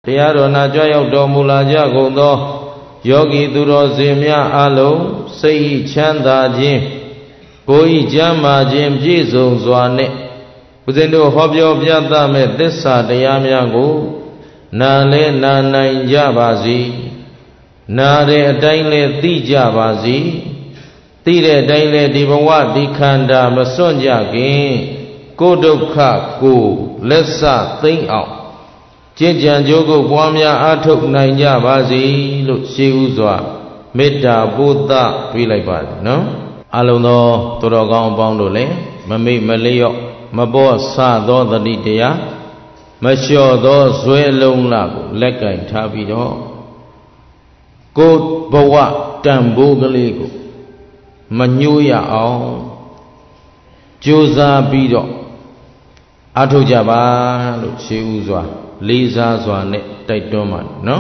တရားတော်နာကြွရောက်တော်မူလာကြကုန်သောယောဂီသူတော်စင်များအလုံးစိတ်ချမ်းသာခြင်းကိုယ်ဤကျမ်းမာခြင်းပြည့်စုံစွာနှင့်ဦးဇင်းတို့ဟောပြောပြသမဲ့သစ္စာတရားများကိုနာလဲနာနိုင်ကြပါစေနာတဲ့အတိုင်းလဲသိကြပါစေသိတဲ့အတိုင်းလဲဒီဘဝဒီခန္ဓာမစွန့်ကြခင်ကိုယ်ဒုက္ခကိုလက်စသိမ့်အောင်ကျင့်ကြံကြိုးကိုပွားများအားထုတ်နိုင်ကြပါစေလို့ရှေးဥစွာမေတ္တာပို့သပေးလိုက်ပါတယ်နော်အလုံးသောသူတော်ကောင်းအပေါင်းတို့လည်းမမိတ်မလျော့မပေါ်ဆသောတတိတရားမလျှော့သောဇွဲလုံးလာကိုလက်ကင်ထားပြီးတော့ကိုယ်ဘဝတန်ဖိုးကလေးကိုမညှိုးရအောင်ကြိုးစားပြီးတော့အားထုတ်ကြပါလို့ရှေးဥစွာလေးစားစွာနဲ့တိုက်တွန်းပါတယ်နော်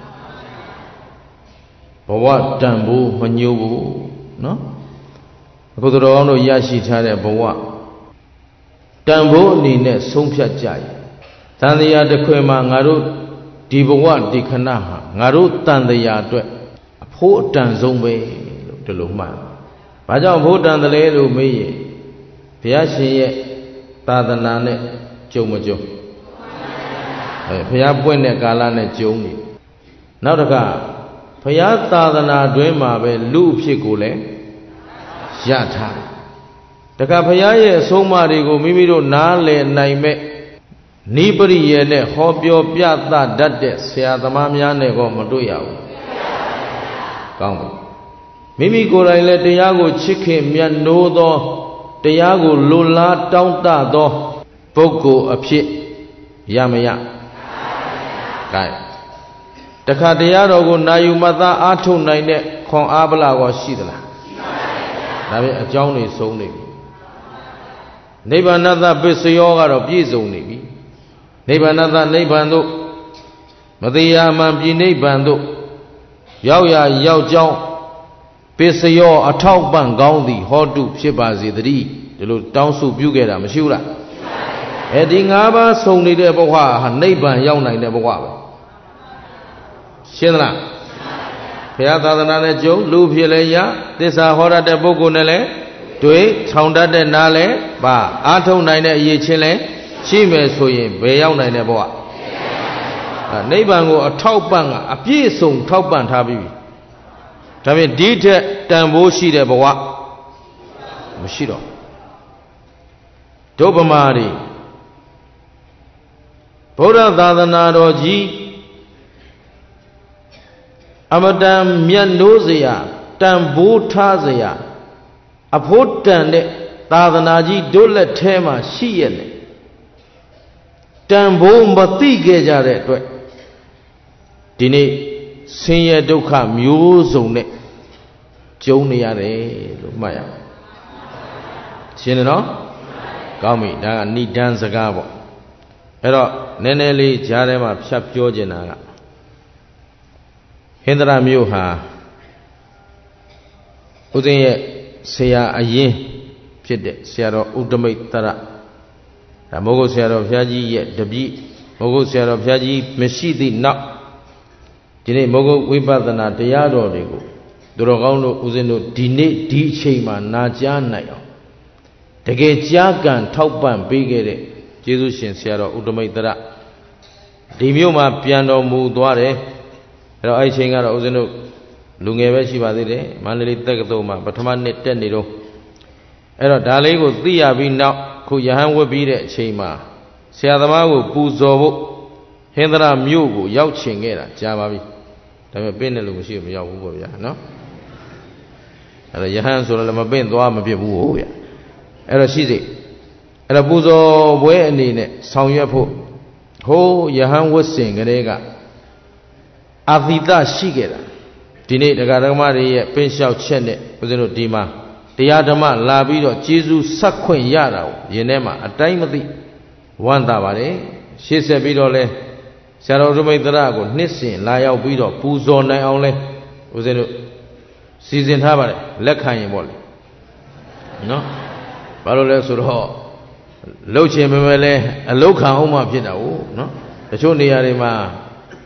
ဘဝတန်ဖိုးမညှိုးဘူးနော်အခုတော်အောင်တို့ရရှိထားတဲ့ဘဝတန်ဖိုးအနေနဲ့ဆုံးဖြတ်ကြရတန်တရားတစ်ခွင်မှာငါတို့ဒီဘဝဒီခဏဟာငါတို့တန်တရားအတွက်အဖို့အတန်ဆုံးပဲလို့ဒီလိုမှတ်ဘာကြောင့်ဖို့တန်တယ်လဲလို့မေးရင်ဘုရားရှင်ရဲ့သာသနာနဲ့ကြုံမကြုံဘုရားပွင့်တဲ့ကာလနဲ့ကြုံနေနောက်တစ်ခါဘုရားသာသနာတွင်မှာပဲလူအဖြစ်ကိုလည်းရထားတခါဘုရားရဲ့အဆုံးအမတွေကိုမိမိတို့နားလည်နိုင်မဲ့နိပရိယေနဲ့ဟောပြောပြသတတ်တဲ့ဆရာသမားများနဲ့တော့မတွေ့ရဘူးကောင်းပြီမိမိကိုယ်တိုင်လည်းတရားကိုချစ်ခင်မြတ်နိုးသောတရားကိုလိုလားတောင်းတသောပုဂ္ဂိုလ်အဖြစ်ရမရကဲတခါတရားတော်ကိုနာယူမှတ်သားအားထုတ်နိုင်တဲ့ခွန်အားပလာကောရှိသလားဒါပဲအကြောင်းတွေဆုံးနေပြီနိဗ္ဗာန်သပစ္စယောကတော့ပြည့်စုံနေပြီနိဗ္ဗာန်သနိဗ္ဗာန်တို့မတရားမှန်ပြည်နိဗ္ဗာန်တို့ရောက်ရရောက်ကြောင်းပစ္စယောအထောက်ပံ့ကောင်းသည်ဟောတုဖြစ်ပါစေတည်းဒီလိုတောင်းစုပြုခဲ့တာမရှိဘူးလားဒီ၅ပါးစုံနေတဲ့ဘဝဟာနိဗ္ဗာန်ရောက်နိုင်တဲ့ဘဝပဲရှင်းသလားဘုရားသာသနာနဲ့ကြုံလူဖြစ်လဲရသစ္စာဟောရတဲ့ပုဂ္ဂိုလ်နဲ့လဲတွေ့ထောင်တတ်တဲ့နားလဲပါအားထုတ်နိုင်တဲ့အရေးချင်းလဲရှိမယ်ဆိုရင်ဘယ်ရောက်နိုင်တဲ့ဘဝနိဗ္ဗာန်ကိုအထောက်ပံ့ကအပြည့်စုံထောက်ပံ့ထားပြီးဒါဖြင့်ဒီထက်တန်ဖိုးရှိတဲ့ဘဝမရှိတော့ဒုဗမာတွေဗုဒ္ဓသာသနာတော်ကြီးအမတန်မြတ်နိုးစရာတန်ဖိုးထားစရာအဖို့တန်တဲ့သာသနာကြီးတို့လက်ထဲမှာရှိရဲ့လေတန်ဖိုးမသိခဲ့ကြတဲ့အတွက်ဒီနေ့ဆင်းရဲဒုက္ခမျိုးစုံနဲ့ကြုံနေရတယ်လို့မှတ်ရအောင်ရှင်းတယ်နော်ကောင်းပြီဒါကဏိဒန်းစကားပေါ့အဲ့တော့နည်းနည်းလေးကြားထဲမှာဖြတ်ပြောချင်တာကဟင်္ဒရာမြို့ဟာဥစဉ်ရဲ့ဆရာအရင်ဖြစ်တဲ့ဆရာတော်ဥဒ္ဓမိတ်တရဒါမိုးကုတ်ဆရာတော်ဘုရားကြီးရဲ့တပည့်မိုးကုတ်ဆရာတော်ဘုရားကြီးမရှိသည့်နောက်ဒီနေ့မိုးကုတ်ဝိပဿနာတရားတော်တွေကိုသူတော်ကောင်းတို့ဥစဉ်တို့ဒီနေ့ဒီအချိန်မှာနာကြားနိုင်အောင်တကယ်ကြားကန်ထောက်ပံ့ပေးခဲ့တဲ့ကျေးဇူးရှင်ဆရာတော်ဥဒ္ဓမိတ်တရဒီမြို့မှာပြန်တော်မူသွားတယ်အဲ့တော့အဲ့ဒီချိန်ကတော့ဥစဉ်တို့လူငယ်ပဲရှိပါသေးတယ်မန္တလေးတက္ကသိုလ်မှာပထမနှစ်တက်နေတော့အဲ့တော့ဒါလေးကိုသိရပြီးနောက်ခုယဟန်ဝတ်ပြီးတဲ့အချိန်မှာဆရာသမားကိုပူဇော်ဖို့ဟင်္ဒရာမြို့ကိုရောက်ချင်ခဲ့တာကြာပါပြီဒါပေမဲ့ပင့်တယ်လို့မရှိဘူးမရောက်ဘူးပေါ့ဗျာနော်အဲ့တော့ယဟန်ဆိုတော့လည်းမပင့်သွားမဖြစ်ဘူးဟုတ်ဗျာအဲ့တော့ရှိစေအဲ့တော့ပူဇော်ပွဲအနေနဲ့ဆောင်ရွက်ဖို့ဟိုးယဟန်ဝတ်စဉ်ကလေးကအာသီတရှိခဲ့တာဒီနေ့တရားဓမ္မတွေရဲ့ပင့်လျှောက်ချက်နဲ့ဦးဇင်းတို့ဒီမှာတရားဓမ္မလာပြီးတော့ကျေးဇူးဆက်ခွင့်ရတာကိုယင်ထဲမှာအတိုင်းမသိဝမ်းသာပါတယ်ရှေ့ဆက်ပြီးတော့လဲဆရာတော်ဥဒ္ဓမိတ်တရကိုနှစ်စဉ်လာရောက်ပြီးတော့ပူဇော်နိုင်အောင်လဲဦးဇင်းတို့စီစဉ်ထားပါတယ်လက်ခံရင်ပေါ့လေနော်ဘာလို့လဲဆိုတော့လှုပ်ချင်ပေမဲ့လဲအလုခံအောင်မှဖြစ်တာဟုတ်နော်တချို့နေရာတွေမှာ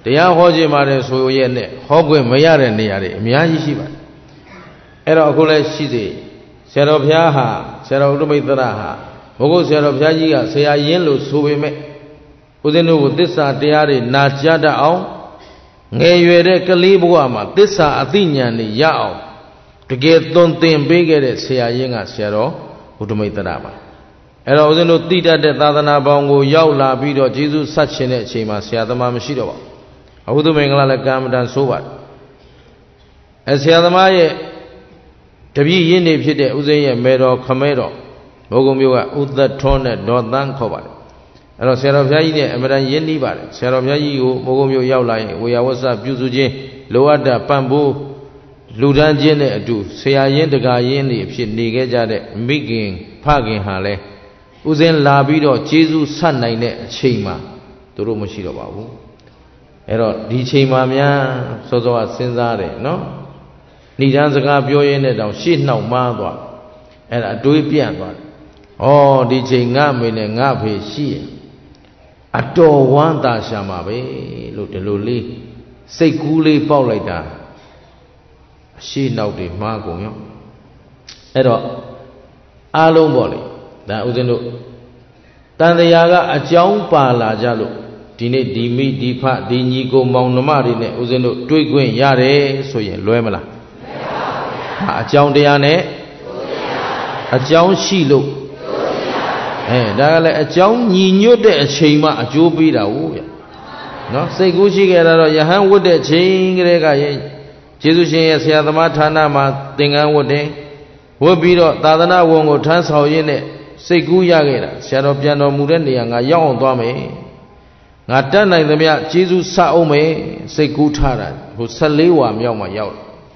တရားဟောခြင်းပါတယ်ဆိုရဲ့နဲ့ဟောခွင့်မရတဲ့နေရာတွေအများကြီးရှိပါတယ်အဲ့တော့အခုလည်းရှိသေးဆရာတော်ဘုရားဟာဆရာတော်ဥဒ္ဓမိတ်တရဟာဘုဂုတ်ဆရာတော်ဘုရားကြီးကဆရာရင်းလို့ဆိုပေမဲ့ဦးဇင်းတို့ကိုသစ္စာတရားတွေနာကြားတတ်အောင်ငယ်ရွယ်တဲ့ကလေးဘဝမှာသစ္စာအသိဉာဏ်တွေရအောင်တကယ်သွန်သင်ပေးခဲ့တဲ့ဆရာရင်းကဆရာတော်ဥဒ္ဓမိတ်တရပါအဲ့တော့ဦးဇင်းတို့တိတတ်တဲ့သာသနာပေါင်းကိုရောက်လာပြီးတော့ကျေးဇူးဆက်ခြင်းတဲ့အချိန်မှာဆရာသမားမရှိတော့ပါဘူးအဟုသူမင်္ဂလာလည်းကံမတန်ဆိုးပါတယ်ဆရာသမားရဲ့တပည့်ရင်းနေဖြစ်တဲ့ဦးဇင်းရဲ့မေတော်ခမဲတော်မိုးကုံမျိုးကဥသက်ထွန်းနဲ့ဒေါ်သန်းခေါ်ပါတယ်အဲ့တော့ဆရာတော်ဘုရားကြီးနဲ့အမှန်တန်ရင်းနှီးပါတယ်ဆရာတော်ဘုရားကြီးကိုမိုးကုံမျိုးရောက်လာရင်ဝေယဝဆပြုစုခြင်းလိုအပ်တာပံ့ပိုးလူဒန်းခြင်းနဲ့အတူဆရာရင်းတကာရင်းတွေဖြစ်နေခဲ့ကြတဲ့မိခင်ဖခင်ဟာလဲဦးဇင်းလာပြီးတော့ကျေးဇူးဆက်နိုင်တဲ့အချိန်မှာသူတို့မရှိတော့ပါဘူးအဲ့တော့ဒီချိန်မှာများစောစောကစဉ်းစားတယ်နော်ဏိဒန်းစကားပြောရင်းနဲ့တောင်ရှေ့နှောက်မားသွားအဲ့ဒါအတွေးပြန့်သွားတယ်ဩဒီချိန်ငါမေနဲ့ငါဖေရှိရင်အတော်ဝမ်းသာရှာမှာပဲလို့ဒီလိုလေးစိတ်ကူးလေးပေါက်လိုက်တာအရှိနောက်တွေမှားကုန်ရောအဲ့တော့အားလုံးပေါ့လေဒါဥစဉ်တို့တန်တရားကအကြောင်းပါလာကြလို့ဒီနေ့ဒီမိဒီဖဒီညီကိုမောင်နှမတွေနဲ့ဥစဉ်တို့တွေ့ခွင့်ရတယ်ဆိုရင်လွဲမလားမလွဲပါဘူးဗျာအကြောင်းတရားနဲ့အကြောင်းရှိလို့ဒါကလည်းအကြောင်းညီညွတ်တဲ့အချိန်မှအကျိုးပေးတာဟုတ်ဗျာနော်စိတ်ကူးရှိခဲ့တာတော့ယဟန်ဝတ်တဲ့ချိန်ကလေးကရဲ့ကျေးဇူးရှင်ရဲ့ဆရာသမားဌာနမှာသင်္ကန်းဝတ်တယ်ဝတ်ပြီးတော့သာသနာဝန်ကိုထမ်းဆောင်ရင်းနဲ့စိတ်ကူးရခဲ့တာဆရာတော်ပြန်တော်မူတဲ့နေရာငါရောက်အောင်သွားမယ်ငါတတ်နိုင်သမျှကျေးဇူးဆအောင်မယ်စိတ်ကူးထားတာဟို14ဝါမြောက်မှရောက်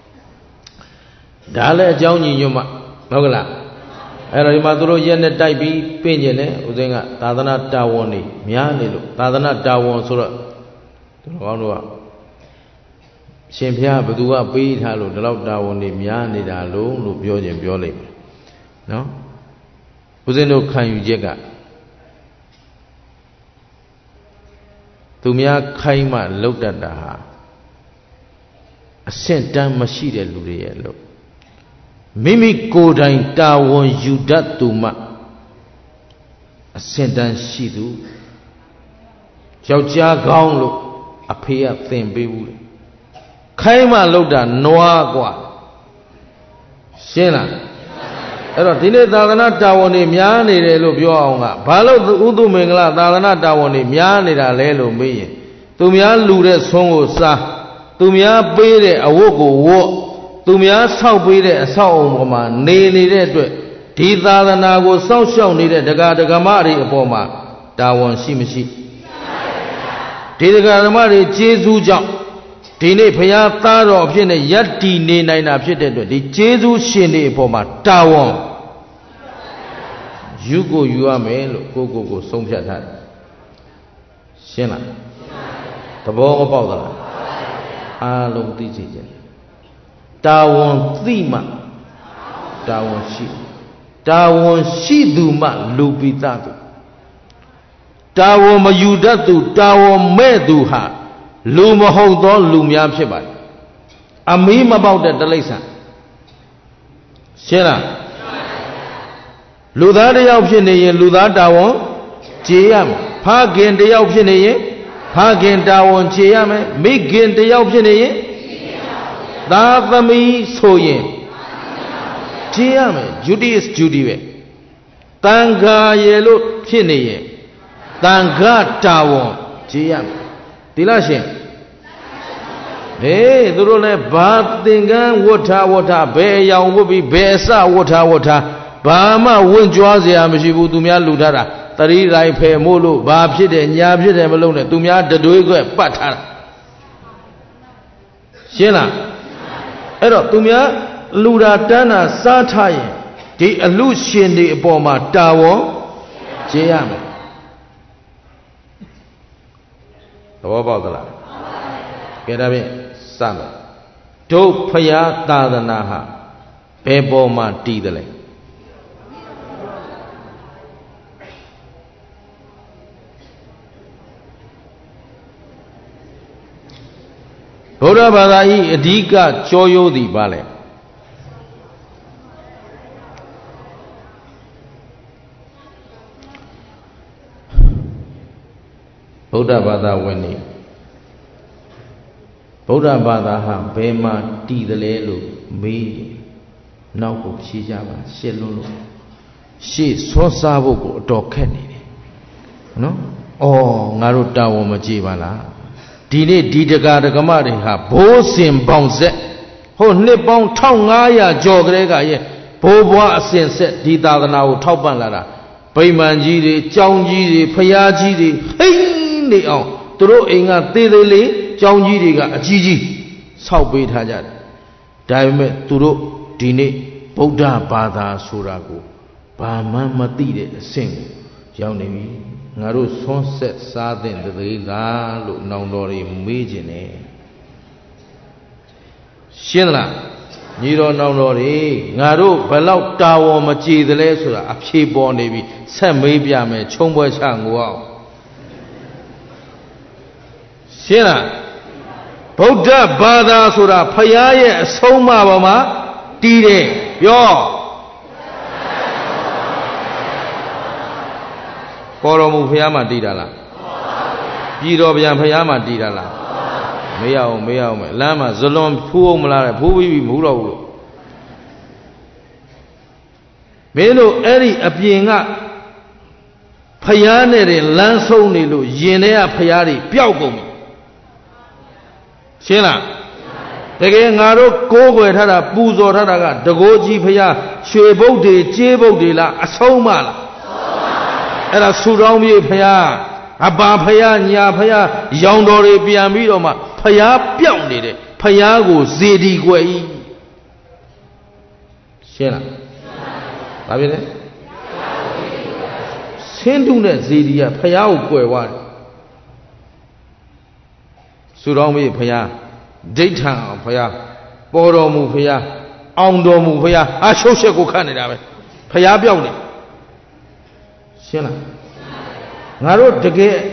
ဒါလည်းအကြောင်းညီညွတ်မှဟုတ်ကလားအဲ့တော့ဒီမှာသူတို့ရက်နဲ့တိုက်ပြီးပြင်ကျင်တယ်ဦးဇင်းကသာသနာတာဝန်နေများနေလို့သာသနာတာဝန်ဆိုတော့သူတို့ကောင်းတို့ကရှင်ဘုရားဘသူကပေးထားလို့ဒီလောက်တာဝန်နေများနေတာလို့ပြောခြင်းပြောလိုက်မယ်နော်ဦးဇင်းတို့ခံယူချက်ကသူများခိုင်းမှလောက်တတ်တာဟာအဆင့်တန်းမရှိတဲ့လူတွေရဲ့လို့မိမိကိုယ်တိုင်တာဝန်ယူတတ်သူမှအဆင့်တန်းရှိသူယောက်ျားကောင်းလို့အဖေကသင်ပေးဘူးလေခိုင်းမှလောက်တာနွားกว่าရှင်းလားအဲ့တော့ဒီနေ့သာသနာတာဝန်တွေများနေတယ်လို့ပြောအောင်ကဘာလို့ဥဒုမင်္ဂလာသာသနာတာဝန်တွေများနေတာလဲလို့မေးရင်သူများလူတဲ့ဆွမ်းကိုစားသူများပေးတဲ့အဝတ်ကိုဝတ်သူများဆောက်ပေးတဲ့အဆောက်အုံပေါ်မှာနေနေတဲ့အတွက်ဒီသာသနာကိုစောင့်ရှောက်နေတဲ့ဒကာဒကမတွေအပေါ်မှာတာဝန်ရှိမရှိဒီဒကာဒကမတွေကျေးဇူးကြောင့်ဒီနေ့ဘုရားသားတော်အဖြစ်နဲ့ယက်တီနေနိုင်တာဖြစ်တဲ့အတွက်ဒီကျေးဇူးရှင်တွေအပေါ်မှာတာဝန်ယူကိုယူရမယ်လို့ကိုဆုံးဖြတ်ထားတယ်ရှင်းလားသဘောမပေါက်သလားအားလုံးသိစေခြင်းတာဝန်သိမှတာဝန်ရှိသူမှလူပိသသူတာဝန်မယူတတ်သူတာဝန်မဲ့သူဟာလူမဟုတ်သောလူများဖြစ်ပါတယ်အမီးမပေါက်တဲ့တိရစ္ဆာန်ရှင်းလားလူသားတစ်ယောက်ဖြစ်နေရင်လူသားတာဝန်ကျေရမယ်ဖခင်တစ်ယောက်ဖြစ်နေရင်ဖခင်တာဝန်ကျေရမယ်မိခင်တစ်ယောက်ဖြစ်နေရင်သားသမီးဆိုရင်ကျေရမယ် duty is duty ပဲတန်ခါရေလို့ဖြစ်နေရင်တန်ခါတာဝန်ကျေရမယ်ဒီလားရှင်သူတို့လည်းဘာသင်္ကန်းဝတ်ထားဘယ်အယောင်ဝတ်ပြီးဘယ်အစဝတ်ထားဘာမှဝင့်ကြွားเสียမရှိဘူးသူများလူထားတာတတိရိုင်ဖယ်မို့လို့ဘာဖြစ်တယ်ညာဖြစ်တယ်မလုံးနဲ့သူများတတွေးခွဲပတ်ထားတာရှင်းလားအဲ့တော့သူများလူတာတန်းတာစားထားရင်ဒီအလူရှင်တွေအပေါ်မှာတာဝန်ကျေရမယ်သဘောပေါက်သလားကဲဒါဖြင့်စမယ်ဒုဖယားသာသနာဟာဘယ်ပေါ်မှာတည်တယ်လဲဗုဒ္ဓဘာသာဤအဓိကကြောရိုးသည်ပါလေဗုဒ္ဓဘာသာဝင်နေဗုဒ္ဓဘာသာဟာဘယ်မှာတည်တယ်လဲလို့မေးနောက်ကိုဖြေကြပါရှင်းလို့ရှေ့ဆွစားဖို့ကိုအတော်ခက်နေတယ်နော်ဩငါတို့တာဝန်မကြည့်ပါလားဒီနေ့ဒီတကာဒကမတွေဟာဘိုးစင်ပေါင်ဆက်ဟိုနှစ်ပေါင်း1500ကျော်ကလေးကရဲ့ဘိုးဘွားအစဉ်ဆက်ဒီသာသနာကိုထောက်ပံ့လာတာဗိမာန်ကြီးတွေကျောင်းကြီးတွေဖျားကြီးတွေဟိမ့်နေအောင်သူတို့အိမ်ကသေးသေးလေးကျောင်းကြီးတွေကအကြီးကြီးဆောက်ပေးထားကြတယ်ဒါပေမဲ့သူတို့ဒီနေ့ဗုဒ္ဓဘာသာဆိုတာကိုဘာမှမသိတဲ့အဆင့်ကိုရောက်နေပြီငါတို့ဆွန်းဆက်စားတဲ့တသေးလားလို့နောင်တော်တွေမေးခြင်းနဲ့ရှင်းသလားညီတော်နောင်တော်တွေငါတို့ဘယ်လောက်တာဝန်မကြည်သလဲဆိုတာအဖြေပေါ်နေပြီဆက်မေးပြမယ်ချုံပွဲချငိုအောင်ရှင်းလားဗုဒ္ဓဘာသာဆိုတာဖရာရဲ့အဆုံးအမပေါ်မှာတည်တယ်ပြောပေါ်တော်မူဖရာမှာတည်တာလားပြည်တော်ဗျံဖရာမှာတည်တာလားမေးရအောင်မေးရအောင်မယ်လမ်းမှာဇလွန်ဖူးအောင်မလားတဲ့ဖူးပြီးမူတော့ဘူးလို့မင်းတို့အဲ့ဒီအပြင်ကဖရာနဲ့တဲ့လမ်းဆုံးနေလို့ယင်တဲ့ကဖရာတွေပျောက်ကုန်ပြီရှင်းလားတကယ်ငါတို့ကိုးကွယ်ထားတာပူဇော်ထားတာကတကိုးကြီးဖရာရွှေဘုတ်တွေကြေးဘုတ်တွေလားအဆုံးမလားအဲ့ဒါဆူတောင်းပြေဖရာအပါဖရာညာဖရာရောင်တော်တွေပြန်ပြီးတော့မှဖရာပျောက်နေတယ်ဖရာကိုဇေဒီကွယ်ဤရှင်းလားဘာဖြစ်လဲဆင်းတုနဲ့ဇေဒီကဖရာကိုကွယ်သွားတယ်ဆူတောင်းပြေဖရာဒိဋ္ဌံအောင်ဖရာပေါ်တော်မူဖရာအောင်တော်မူဖရာအရှုပ်ရှက်ကိုခတ်နေတာပဲဖရာပျောက်နေရှင်းလားငါတို့တကယ်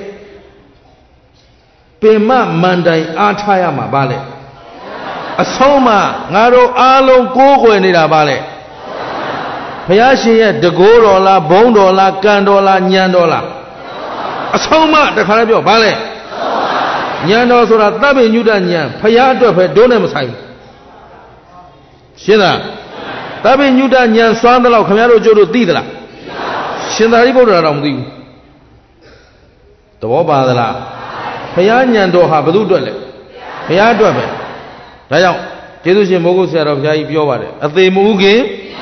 ပင်မမန်တိုင်အားထားရမှာဗါလဲအဆုံးမငါတို့အားလုံးကိုးကွယ်နေတာဗါလဲဘုရားရှင်ရဲ့တကိုးတော်လားဘုန်းတော်လားကံတော်လားဉာဏ်တော်လားအဆုံးမတခါလည်းပြောဗါလဲဉာဏ်တော်ဆိုတာသဗ္ဗညုတဉာဏ်ဘုရားအတွက်ပဲဒုနဲ့မဆိုင်ဘူးရှင်းလားသဗ္ဗညုတဉာဏ်စွမ်းသလောက်ခင်ဗျားတို့ကျိုးတို့သိသလားရှင်သာရိပုတ္တရာတော့မသိဘူးသဘောပါသလားဘုရားဉာဏ်တော်ဟာဘယ်သူအတွက်လဲဘုရားအတွက်ပဲဒါကြောင့်ကျေးဇူးရှင်မိုးကုတ်ဆရာတော်ဘုရားကြီးပြောပါတယ်အသေးမူခင်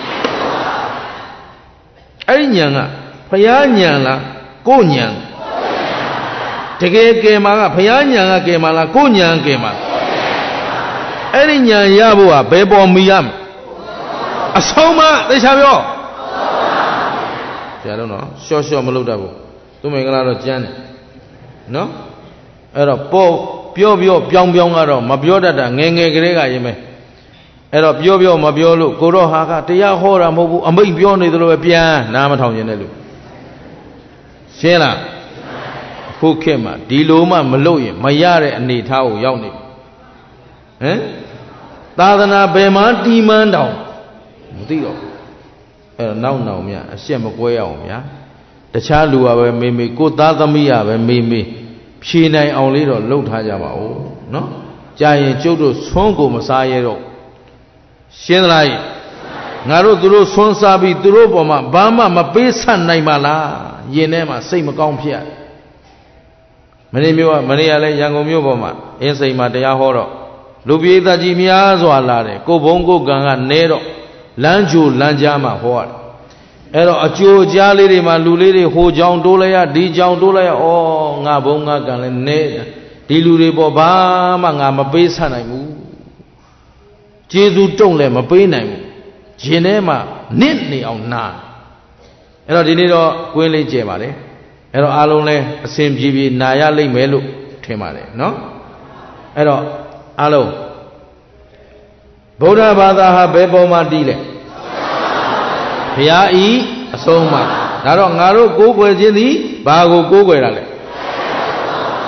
အဲ့ဒီဉာဏ်ကဘုရားဉာဏ်လားကိုယ်ဉာဏ်တကယ်ကယ်မှာကဘုရားဉာဏ်ကကယ်မှာလားကိုယ်ဉာဏ်ကယ်မှာအဲ့ဒီဉာဏ်ရဖို့ကဘယ်ပေါ်မီရမလဲအဆုံးမသိချာပြောဆရာတို့နော်ရှော့ရှော့မလုပ်တတ်ဘူးသူမင်္ဂလာတော့ကျမ်းတယ်နော်အဲ့တော့ပေါ့ပြောပြောင်းကတော့မပြောတတ်တာငယ်ငယ်ကလေးကရင်ပဲအဲ့တော့ပြောမပြောလို့ကိုတော့ဟာကတရားဟောတာမဟုတ်ဘူးအမိန့်ပြောနေသလိုပဲပြန်နားမထောင်ခြင်းနဲ့လို့ရှင်းလားခုခေတ်မှာဒီလိုမှမလုပ်ရင်မရတဲ့အနေထားကိုရောက်နေဟမ်သာသနာဘယ်မှာတီးမှန်းတောင်မသိတော့ဘူးအဲ့တော့နောက်မြအရှက်မကွဲရအောင်ဗျာတခြားလူကပဲမေးကိုသားသမီးကပဲမေးဖြေနိုင်အောင်လေးတော့လှုပ်ထားကြပါဦးနော်ကြာရင်ကျုပ်တို့ဆွန်းကိုမစားရတော့ရှင်းသလားငါတို့သူတို့ဆွန်းစားပြီးသူတို့ပေါ်မှာဘာမှမပေးဆက်နိုင်ပါလားယင်ထဲမှာစိတ်မကောင်းဖြစ်ရတယ်မနေ့ကလည်းရန်ကုန်မြို့ပေါ်မှာအင်းစိန်မှာတရားဟောတော့လူပြေးသားကြီးများစွာလာတယ်ကိုဘုံကိုကံကနဲတော့လမ်းကြိုလမ်းကြားမှာဟောရတယ်အဲ့တော့အကျိုးကြားလေးတွေမှာလူလေးတွေဟိုကြောင်တိုးလိုက်ရဒီကြောင်တိုးလိုက်ရဩငါဘုံငါကံလည်းနဲဒီလူတွေပေါ်ဘာမှငါမပေးဆနိုင်ဘူးကျေးဇူးတုံးလည်းမပေးနိုင်ဘူးရှင်ထဲမှာနစ်နေအောင်နာအဲ့တော့ဒီနေ့တော့ကွင်းလေးကျဲပါလေအဲ့တော့အားလုံးလည်းအစဉ်ပြေနာရလိမ့်မယ်လို့ထင်ပါတယ်နော်အဲ့တော့အားလုံးဗုဒ္ဓဘာသာဟာဘယ်ပုံမှာတည်လဲဘုရားဤအဆုံးမှာဒါတော့ငါတို့ကိုးကွယ်ခြင်းသည်ဘာကိုကိုးကွယ်တာလဲ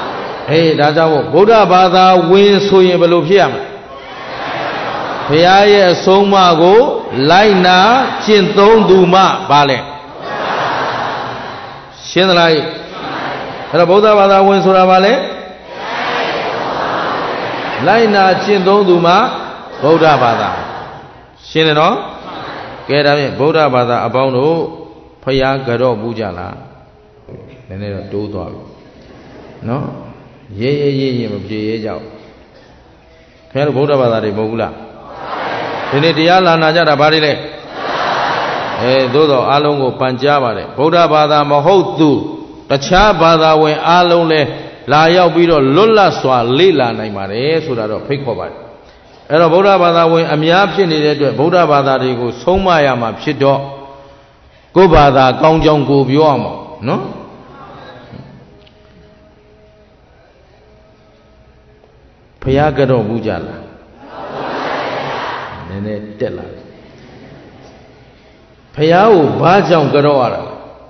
ဒါကြောင့်ဗုဒ္ဓဘာသာဝင်ဆိုရင်ဘယ်လိုဖြစ်ရမလဲဘုရားရဲ့အဆုံးအမကိုလိုက်နာကျင့်သုံးသူမှဘာလဲရှင်းသလားအဲ့တော့ဗုဒ္ဓဘာသာဝင်ဆိုတာဘာလဲလိုက်နာကျင့်သုံးသူမှဗုဒ္ဓဘာသာရှင်းတယ်နော်ကဲဒါဖြင့်ဗုဒ္ဓဘာသာအပေါင်းတို့ဖယားကြော့ပူးကြလားနည်းနည်းတော့တိုးသွားပြီနော်ရေးမပြေရဲကြဘူးခင်ဗျားတို့ဗုဒ္ဓဘာသာတွေမဟုတ်ဘူးလားဒီနေ့တရားလာနာကြတာဘာတွေလဲသို့တော့အားလုံးကိုပန်ကြားပါတယ်ဗုဒ္ဓဘာသာမဟုတ်သူတခြားဘာသာဝင်အားလုံးလဲလာရောက်ပြီးတော့လွတ်လပ်စွာလေ့လာနိုင်ပါတယ်ဆိုတာတော့ဖိတ်ခေါ်ပါတယ်အဲ့တော့ဗုဒ္ဓဘာသာဝင်အများဖြစ်နေတဲ့အတွက်ဗုဒ္ဓဘာသာတွေကိုဆုံးမရမှာဖြစ်တော့ကိုယ်ဘာသာကောင်းကြောင်းကိုပြောအောင်နော်ဘုရားကတော့ဘူးကြလားနည်းနည်းတက်လာဘုရားကိုဘာကြောင့်ကြော့ရတာ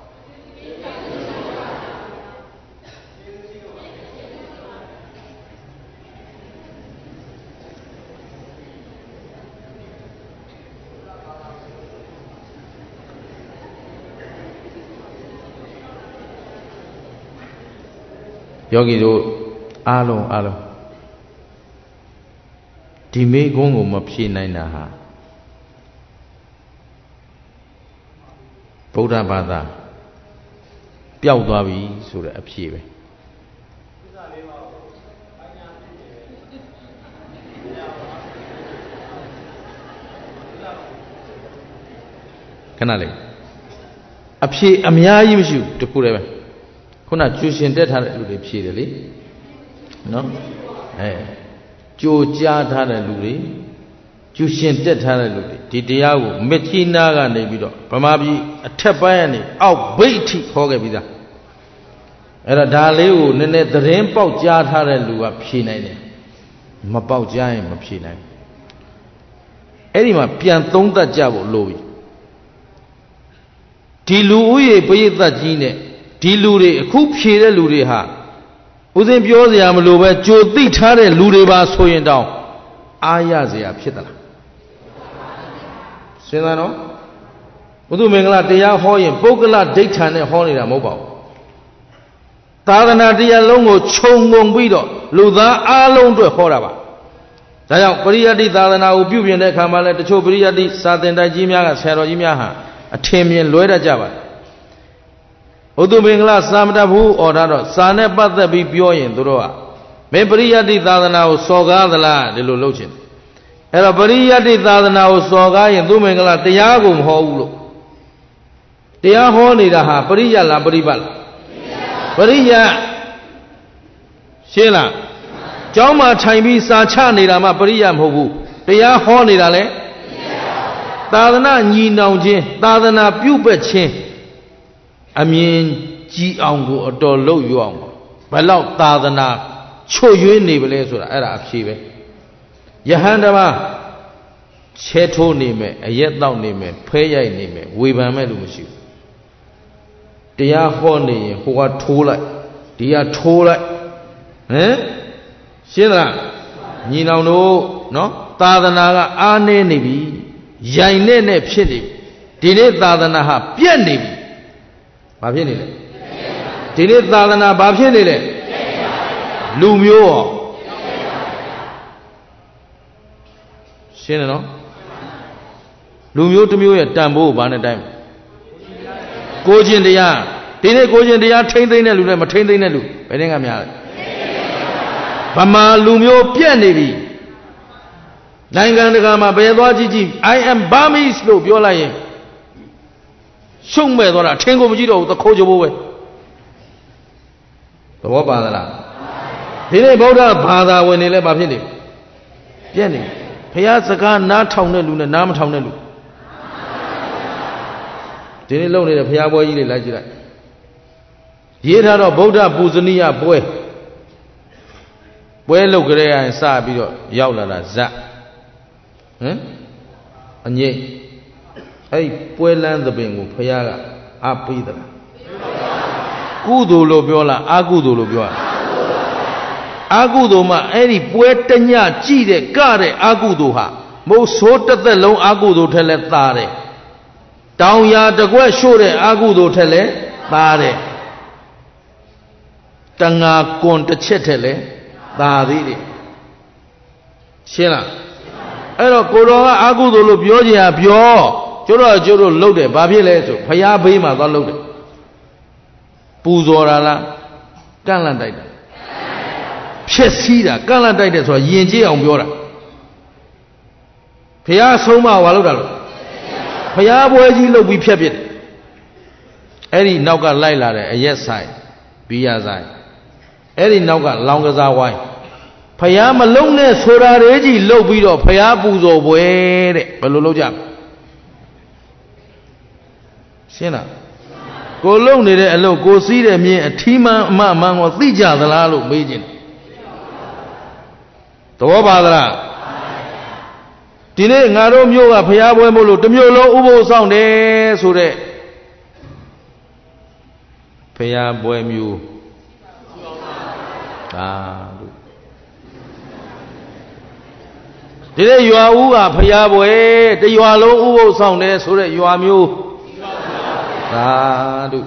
ယောဂီတို့အားလုံးဒီမေကုန်းကိုမဖြေနိုင်တာဟာဗုဒ္ဓဘာသာပျောက်သွားပြီဆိုတဲ့အဖြေပဲခဏလေးအဖြေအများကြီးမရှိဘူးတခုတည်းပဲခုနကျူရှင်တက်ထားတဲ့လူတွေဖြေတယ်လေနော်ကြိုကြားထားတဲ့လူတွေကျူရှင်တက်ထားတဲ့လူတွေဒီတရားကိုမက်ကြီးနာကနေပြီးတော့ဗမာပြည်အထက်ပိုင်းကနေအောက်ဘိတ်ထိခေါ်ခဲ့ပြီးသားအဲ့တော့ဒါလေးကိုနည်းနည်းသတင်းပေါက်ကြားထားတဲ့လူကဖြေနိုင်တယ်မပေါက်ကြားရင်မဖြေနိုင်အဲ့ဒီမှာပြန်သုံးသပ်ကြဖို့လိုပြီဒီလူဦးရေပရိသတ်ကြီးနဲ့ဒီလူတွေအခုဖြေတဲ့လူတွေဟာဦးဇင်းပြောစရာမလိုပဲကြိုသိထားတဲ့လူတွေပါဆိုရင်တောင်အားရစရာဖြစ်သလားစဉ်းစားနော်ဘုသူမင်္ဂလာတရားဟောရင်ပုဂ္ဂလဒိဋ္ဌာနဲ့ဟောနေတာမဟုတ်ပါဘူးသာသနာတရားလုံးကိုခြုံငုံပြီးတော့လူသားအားလုံးအတွက်ဟောတာပါဒါကြောင့်ပရိယတ္တိသာသနာကိုပြုပြင်တဲ့အခါမှာလည်းတချို့ပရိယတ္တိစာသင်တိုက်ကြီးများကဆရာတော်ကြီးများဟာအထင်မြင်လွဲတတ်ကြပါတယ်ဘုသူမင်္ဂလာစာမတတ်ဘူးအော်တော့စာနဲ့ပတ်သက်ပြီးပြောရင်သူတို့ကမင်းပရိယတ္တိသာသနာကိုစော်ကားသလားဒီလိုလုပ်ချင်အဲ့တော့ပရိယတ္တိသာသနာကိုစော်ကားရင်သူမင်္ဂလာတရားကိုမဟောဘူးလို့တရားဟောနေတာဟာပရိယလားပရိပတ်လားပရိယရှင်းလားကျောင်းမှာထိုင်ပြီးစာချနေတာမှပရိယမဟုတ်ဘူးတရားဟောနေတာလေသာသနာညီနောင်ခြင်းသာသနာပြုပက်ခြင်းအမြင်ကြီးအောင်ကိုအတော်လှုပ်ရွအောင်ဘယ်လောက်သာသနာချွတ်ယွင်းနေပလဲဆိုတာအဲ့ဒါအဖြေပဲယဟန်တပါချဲထိုးနေမယ်အရက်တောက်နေမယ်ဖဲရိုက်နေမယ်ဝေဖန်မဲ့လူမရှိဘူးတရားဟောနေရင်ဟိုကထိုးလိုက်ဒီကထိုးလိုက်ရှင်းသလားညီနောင်တို့နော်သာသနာကအားနည်းနေပြီရိုင်နဲ့ဖြစ်နေပြီဒီနေ့သာသနာဟာပြက်နေပြီဘာဖြစ်နေလဲဒီနေ့သာသနာဘာဖြစ်နေလဲလူမျိုးရောရှင်းတယ်နော်လူမျိုးတစ်မျိုးရဲ့တန်ဖိုးဘာနဲ့တိုင်းကိုချင်းတရားဒီနေ့ကိုချင်းတရားထိမ့်သိမ့်တဲ့လူနဲ့မထိမ့်သိမ့်တဲ့လူဘယ်နဲ့ကများလဲဗမာလူမျိုးပြက်နေပြီနိုင်ငံတကာမှာဘယ်သွားကြည့် I am Burmese လို့ပြောလိုက်ရင်ရှုံ့မဲ့သွားတာအထင်ကိုမကြည့်တော့ဘူးသခိုးကြဘိုးပဲသဘောပါသလားဒီနေ့ဗုဒ္ဓဘာသာဝင်တွေလည်းဘာဖြစ်နေပြက်နေဘုရားစကားနားထောင်တဲ့လူနဲ့နားမထောင်တဲ့လူဒီနေ့လုံနေတဲ့ဘုရားပွဲကြီးတွေလိုက်ကြည့်လိုက်ရေးထားတော့ဗုဒ္ဓပူဇနီယပွဲလုပ်ကြရရင်စပြီးတော့ရောက်လာတာဇက်အငိမ့်အဲ့ပွဲလန်းသပင်ကိုဘုရားကအားပေးသလားကုသိုလ်လို့ပြောလားအကုသိုလ်လို့ပြောလားအာကုသိုလ်မှအဲ့ဒီပွဲတညကြည့်တဲ့ကတဲ့အာကုသိုလ်ဟာမဟုတ်ဆိုးတစ်သက်လုံးအာကုသိုလ်ထက်လဲသာတယ်တောင်ယာတကွက်ရှို့တဲ့အာကုသိုလ်ထက်လဲသာတယ်တငါကွန်တစ်ချက်ထက်လဲသာသေးတယ်ရှင်းလားအဲ့တော့ကိုတော်ကအာကုသိုလ်လို့ပြောကြရပြောကျတို့လှုပ်တယ်ဘာဖြစ်လဲဆိုဖျားဘေးမှာသွားလှုပ်တယ်ပူဇော်တာလားကန့်လန့်တိုက်တာဖြစ်စည်းတာကန့်လန့်တိုက်တယ်ဆိုတာယဉ်ကျေးအောင်ပြောတာဖျားဆုံးမဝါလှုပ်တာလို့ဖျားပွဲကြီးလှုပ်ပြီးဖြတ်ပြစ်တယ်အဲ့ဒီနောက်ကလိုက်လာတဲ့အရက်ဆိုင်ဘီယာဆိုင်အဲ့ဒီနောက်ကလောင်ကစားဝိုင်းဖျားမလုံးနဲ့ဆိုတာတွေကြီးလှုပ်ပြီးတော့ဖျားပူဇော်ပွဲတဲ့ဘယ်လိုလုပ်ကြရှင်းလားကိုလုံနေတဲ့အလုပ်ကိုစီးတဲ့မြင်အထီးမှန်အမှန်ကိုသိကြသလားလို့မေးခြင်းသဘောပါသလားဒီနေ့ငါတို့မျိုးကဖျားပွဲမို့လို့တစ်မျိုးလုံးဥပုသ်ဆောင်တယ်ဆိုတဲ့ဖျားပွဲမျိုးဒါလို့ဒီနေ့ရွာဦးကဖျားပွဲတရွာလုံးဥပုသ်ဆောင်တယ်ဆိုတဲ့ရွာမျိုးသာတို့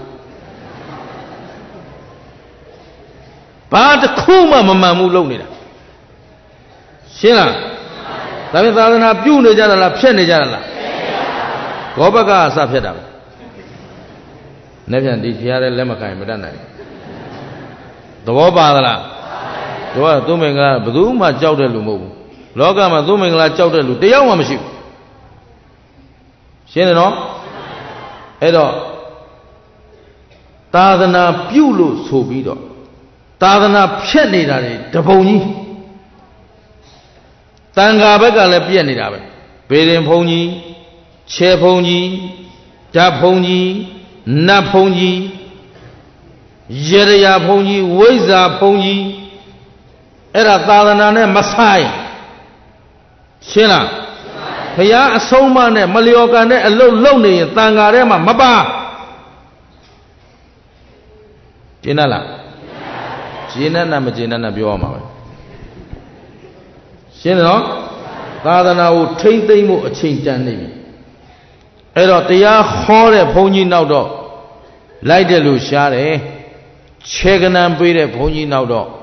ဘာတစ်ခုမှမမှန်ဘူးလုပ်နေတာရှင်းလားဒါပေမဲ့သာသနာပြုနေကြတာလားဖျက်နေကြတာလားဘောဘကအစဖျက်တာပဲနေ့ပြန်ဒီဖျားတဲ့လက်မခံရင်မတတ်နိုင်သဘောပါသလားတို့ကသူမင်္ဂလာဘယ်သူမှကြောက်တဲ့လူမဟုတ်ဘူးလောကမှာသူမင်္ဂလာကြောက်တဲ့လူတယောက်မှမရှိဘူးရှင်းတယ်နော်အဲ့တော့သာသနာပြုလို့ဆိုပြီးတော့သာသနာဖျက်နေတာတွေတပုံကြီးတန်ဃာဘက်ကလည်းပြက်နေတာပဲဘေရင်ဘုံကြီးခြေဘုံကြီးဓာတ်ဘုံကြီးနတ်ဘုံကြီးရရဘုံကြီးဝိဇ္ဇာဘုံကြီးအဲ့ဒါသာသနာနဲ့မဆိုင်ရှင်းလားဘုရားအဆုံးအမနဲ့မလျော်ကန်တဲ့အလုပ်လုပ်နေရင်တန်ဃာထဲမှာမပါကျင်းလားကျင်းနဲ့မကျင်းနဲ့ပြောရမှာပဲရှင်းတယ်နော်သာသနာကိုထိမ့်သိမ့်မှုအချိန်တန်နေပြီအဲ့တော့တရားဟောတဲ့ဘုန်းကြီးနောက်တော့လိုက်တယ်လို့ရှားတယ်ခြေကနံပေးတဲ့ဘုန်းကြီးနောက်တော့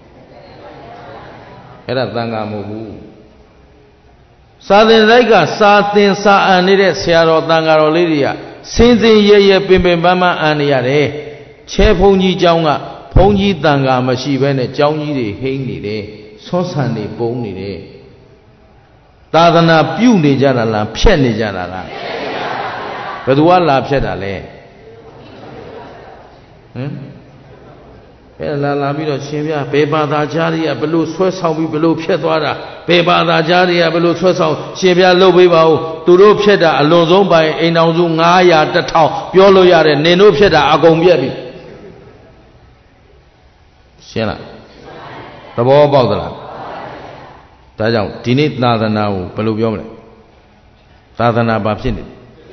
အဲ့ဒါသံဃာမဟုတ်ဘူးစာသင်လိုက်ကစာသင်စာအံနေတဲ့ဆရာတော်သံဃာတော်လေးတွေကစင်စင်ရဲရဲပင်ပင်ပန်းပန်းအံနေရတယ်ခြေဘုန်းကြီးเจ้าကဘုန်းကြီးသံဃာမရှိဘဲနဲ့เจ้าကြီးတွေဟိမ့်နေတယ်ဆွဆန်နေပုံနေတယ်သာသနာပြုနေကြတာလားဖျက်နေကြတာလားဘယ်သူကလာဖျက်တာလဲအဲ့လာပြီးတော့ရှင်ပြဘယ်ဘာသာကြားတွေကဘလို့ဆွဲဆောင်ပြီးဘလို့ဖျက်သွားတာဘယ်ဘာသာကြားတွေကဘလို့ဆွဲဆောင်ရှင်ပြလှုပ်ပေးပါဦးသူတို့ဖျက်တာအလွန်ဆုံးပိုင်အိမ်တော်စု900 1000ပြောလို့ရတယ်နင်တို့ဖျက်တာအကုန်ပြက်ပြီရှင်းလားသဘောပေါက်သလားဒါကြောင့်ဒီနေ့သာသနာကိုဘယ်လိုပြောမလဲသာသနာဘာဖြစ်နေ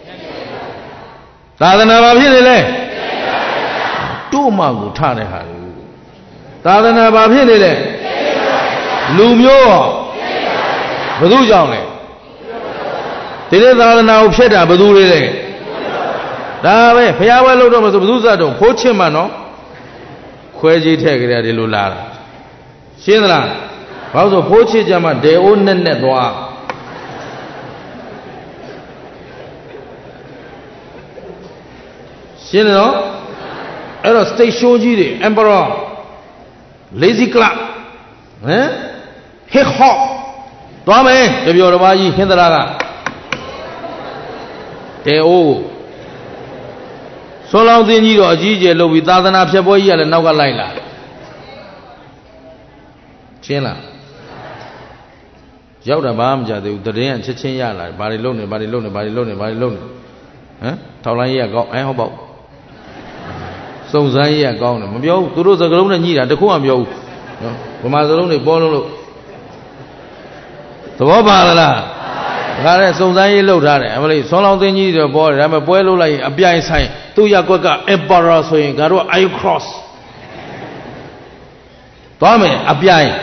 သာသနာဘာဖြစ်နေလဲတို့မှကိုထတဲ့ဟာလေသာသနာဘာဖြစ်နေလဲလူမျိုးရောဘယ်သူကြောင့်လဲဒီနေ့သာသနာကိုဖျက်တာဘယ်သူတွေလဲဒါပဲဘုရားပွဲလို့တော့မဆိုဘယ်သူစတော့ဖိုးချစ်မှနော်ခွဲကြီးထည့်ကြတယ်လို့လာတာရှင်းသလားဘာလို့ဆိုဖိုးချစ်ကြမှာဒေအိုးနဲ့သွားရှင်းတယ်နော်အဲ့တော့ state show ကြီးတွေ emperor lazy club ဟမ် hip hop သွားမယ်တပြောတော်ဘာကြီးဟင်္ဒရာကဒေအိုးဆွမ်းလောင်းသင်းကြီးတော့အကြီးကျယ်လုပ်ပြီးသာသနာဖြတ်ပွဲကြီးကလည်းနောက်ကလိုက်လာရှင်းလားရောက်တာဘာမှမကြသေးဘူးတရင်ကချက်ချင်းရလာဘာတွေလုပ်နေဘာတွေလုပ်နေဘာတွေလုပ်နေဘာတွေလုပ်နေဟမ်ထောက်လိုင်းကြီးကကောင်းဟုတ်ပေါ့စုံစမ်းကြီးကကောင်းတယ်မပြောဘူးသူတို့စကလုံးနဲ့ညှိတာတခုမှမပြောဘူးနော်ဗမာစလုံးတွေပေါ်လို့သဘောပါလားဒါလည်းစုံစမ်းရေးလုပ်ထားတယ်အမလေးဆွမ်းလောင်းသင်းကြီးတွေပေါ်တယ်ဒါပေမဲ့ပွဲလုပ်လိုက်ရင်အပြိုင်ဆိုင်သူ့ရက်ကွက်က emperor ဆိုရင်ငါတို့ iron cross သသွားမယ်အပြိုင်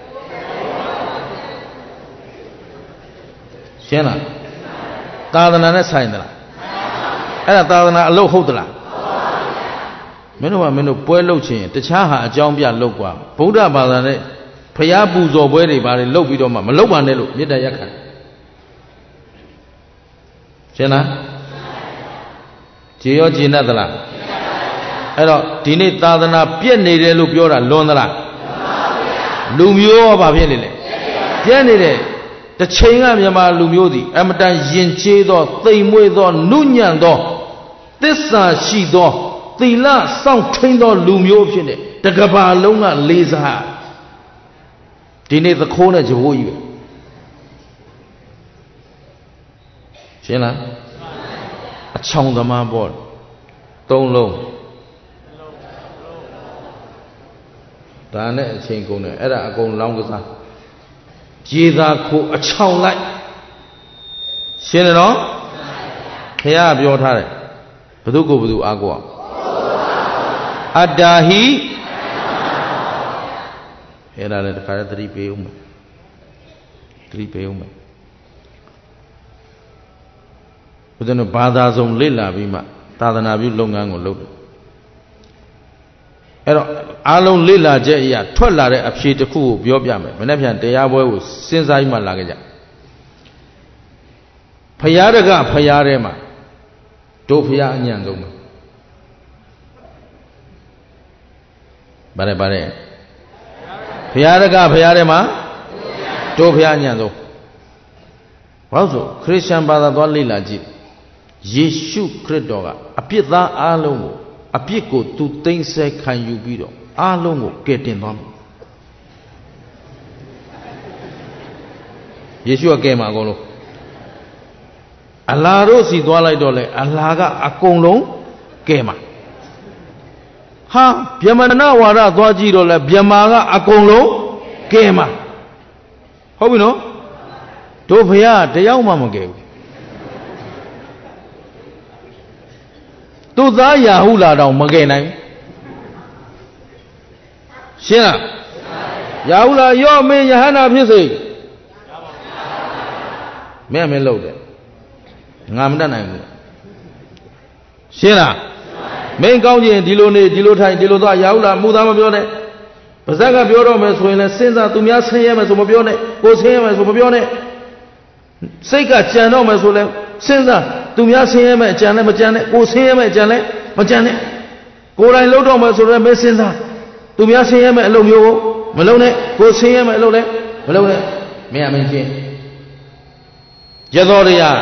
ရှင်းလားသာသနာနဲ့ဆိုင်သလားအဲ့ဒါသာသနာအလုပ်ဟုတ်သလားမင်းတို့ပွဲလုပ်ချင်တခြားဟာအကြောင်းပြလုပ်กว่าဗုဒ္ဓဘာသာနဲ့ဖျားပူဇော်ပွဲတွေဘာတွေလုပ်ပြီးတော့မှမလုပ်ပါနဲ့လို့မေတ္တာရက်ခံရှင်းလားကြည်ရောကြည်နဲ့သလားအဲ့တော့ဒီနေ့သာသနာပြည့်နေတယ်လို့ပြောတာလွန်သလားလူမျိုးရောဘာဖြစ်နေလဲပြည့်နေတယ်တစ်ချိန်ကမြန်မာလူမျိုးသည်အမတန်ယဉ်ကျေးသောသိမ်မွေ့သောနုညံ့သောသစ္စာရှိသောသီလစောင့်ထိန်သောလူမျိုးဖြစ်နေတကဘာလုံးကလေးစားဒီနေ့သခိုးနဲ့ကြဘိုးကြီးပဲရှင်းလားအချောင်သမားပေါ့သုံးလုံးဒါနဲ့အချိန်ကုန်တယ်အဲ့ဒါအကုန်လောင်းကစားကြေသာခိုအချောင်လိုက်ရှင်းတယ်နော်ခရပြောထားတယ်ဘု து ကိုဘု து အားကိုအတ္တာဟိအဲ့ဒါလည်းတခါတည်းသတိပေးဦးမယ်သတိပေးဦးမယ်ဘုရားတို့ဘာသာစုံလေ့လာပြီးမှသာသနာပြုလုပ်ငန်းကိုလုပ်တယ်အဲ့တော့အားလုံးလေ့လာချက်အရာထွက်လာတဲ့အဖြေတစ်ခုကိုပြောပြမယ်မနေ့ပြန်တရားပွဲကိုစဉ်းစားပြီးမှလာခဲ့ကြဖရာတကဖရာထဲမှာတို့ဖရာအညံဆုံးပဲဗါတယ်ဖရာတကဖရာထဲမှာတို့ဖရာအညံဆုံးဘာလို့ဆိုခရစ်ယာန်ဘာသာသွားလေ့လာကြည့်ယေရှုခရစ်တော်ကအပြစ်သားအားလုံးကိုအပြစ်ကိုသူသိမ်းဆဲခံယူပြီးတော့အားလုံးကိုကယ်တင်သွားမယ်ယေရှုကကယ်မှာအကုန်လုံးအလာတို့စီသွားလိုက်တော့လေအလာကအကုန်လုံးကယ်မှာဟာဗျမနဝါဒသွားကြည့်တော့လေဗျမာကအကုန်လုံးကယ်မှာဟုတ်ပြီနော်တို့ဘုရားတယောက်မှမကယ်ဘူးသူသားရာဟုလာတော့မကယ်နိုင်ရှင်းလားရာဟုလာရော့မင်းယဟန္တာဖြစ်စေမင်းလုပ်တယ်ငါမတတ်နိုင်ဘူးရှင်းလားမင်းကောင်းခြင်းဒီလိုနေဒီလိုထိုင်ဒီလိုသွားရာဟုလာမှုသားမပြောနဲ့ပါဇက်ကပြောတော့မယ်ဆိုရင်လည်းစဉ်းစားသူများဆင်းရဲမယ်ဆိုမပြောနဲ့ကိုဆင်းရဲမယ်ဆိုမပြောနဲ့စိတ်ကကြံတော့မယ်ဆိုလဲစဉ်းစားသူများဆင်းရဲမယ်ကြံလည်းမကြံနဲ့ကိုဆင်းရဲမယ်ကြံလည်းမကြံနဲ့ကိုယ်တိုင်လုပ်တော့မယ်ဆိုတော့မစဉ်းစားသူများဆင်းရဲမယ်အလုပ်မျိုးကိုမလုပ်နဲ့ကိုဆင်းရဲမယ်အလုပ်လည်းမလုပ်နဲ့မင်းအမင်းချင်းရသောတရား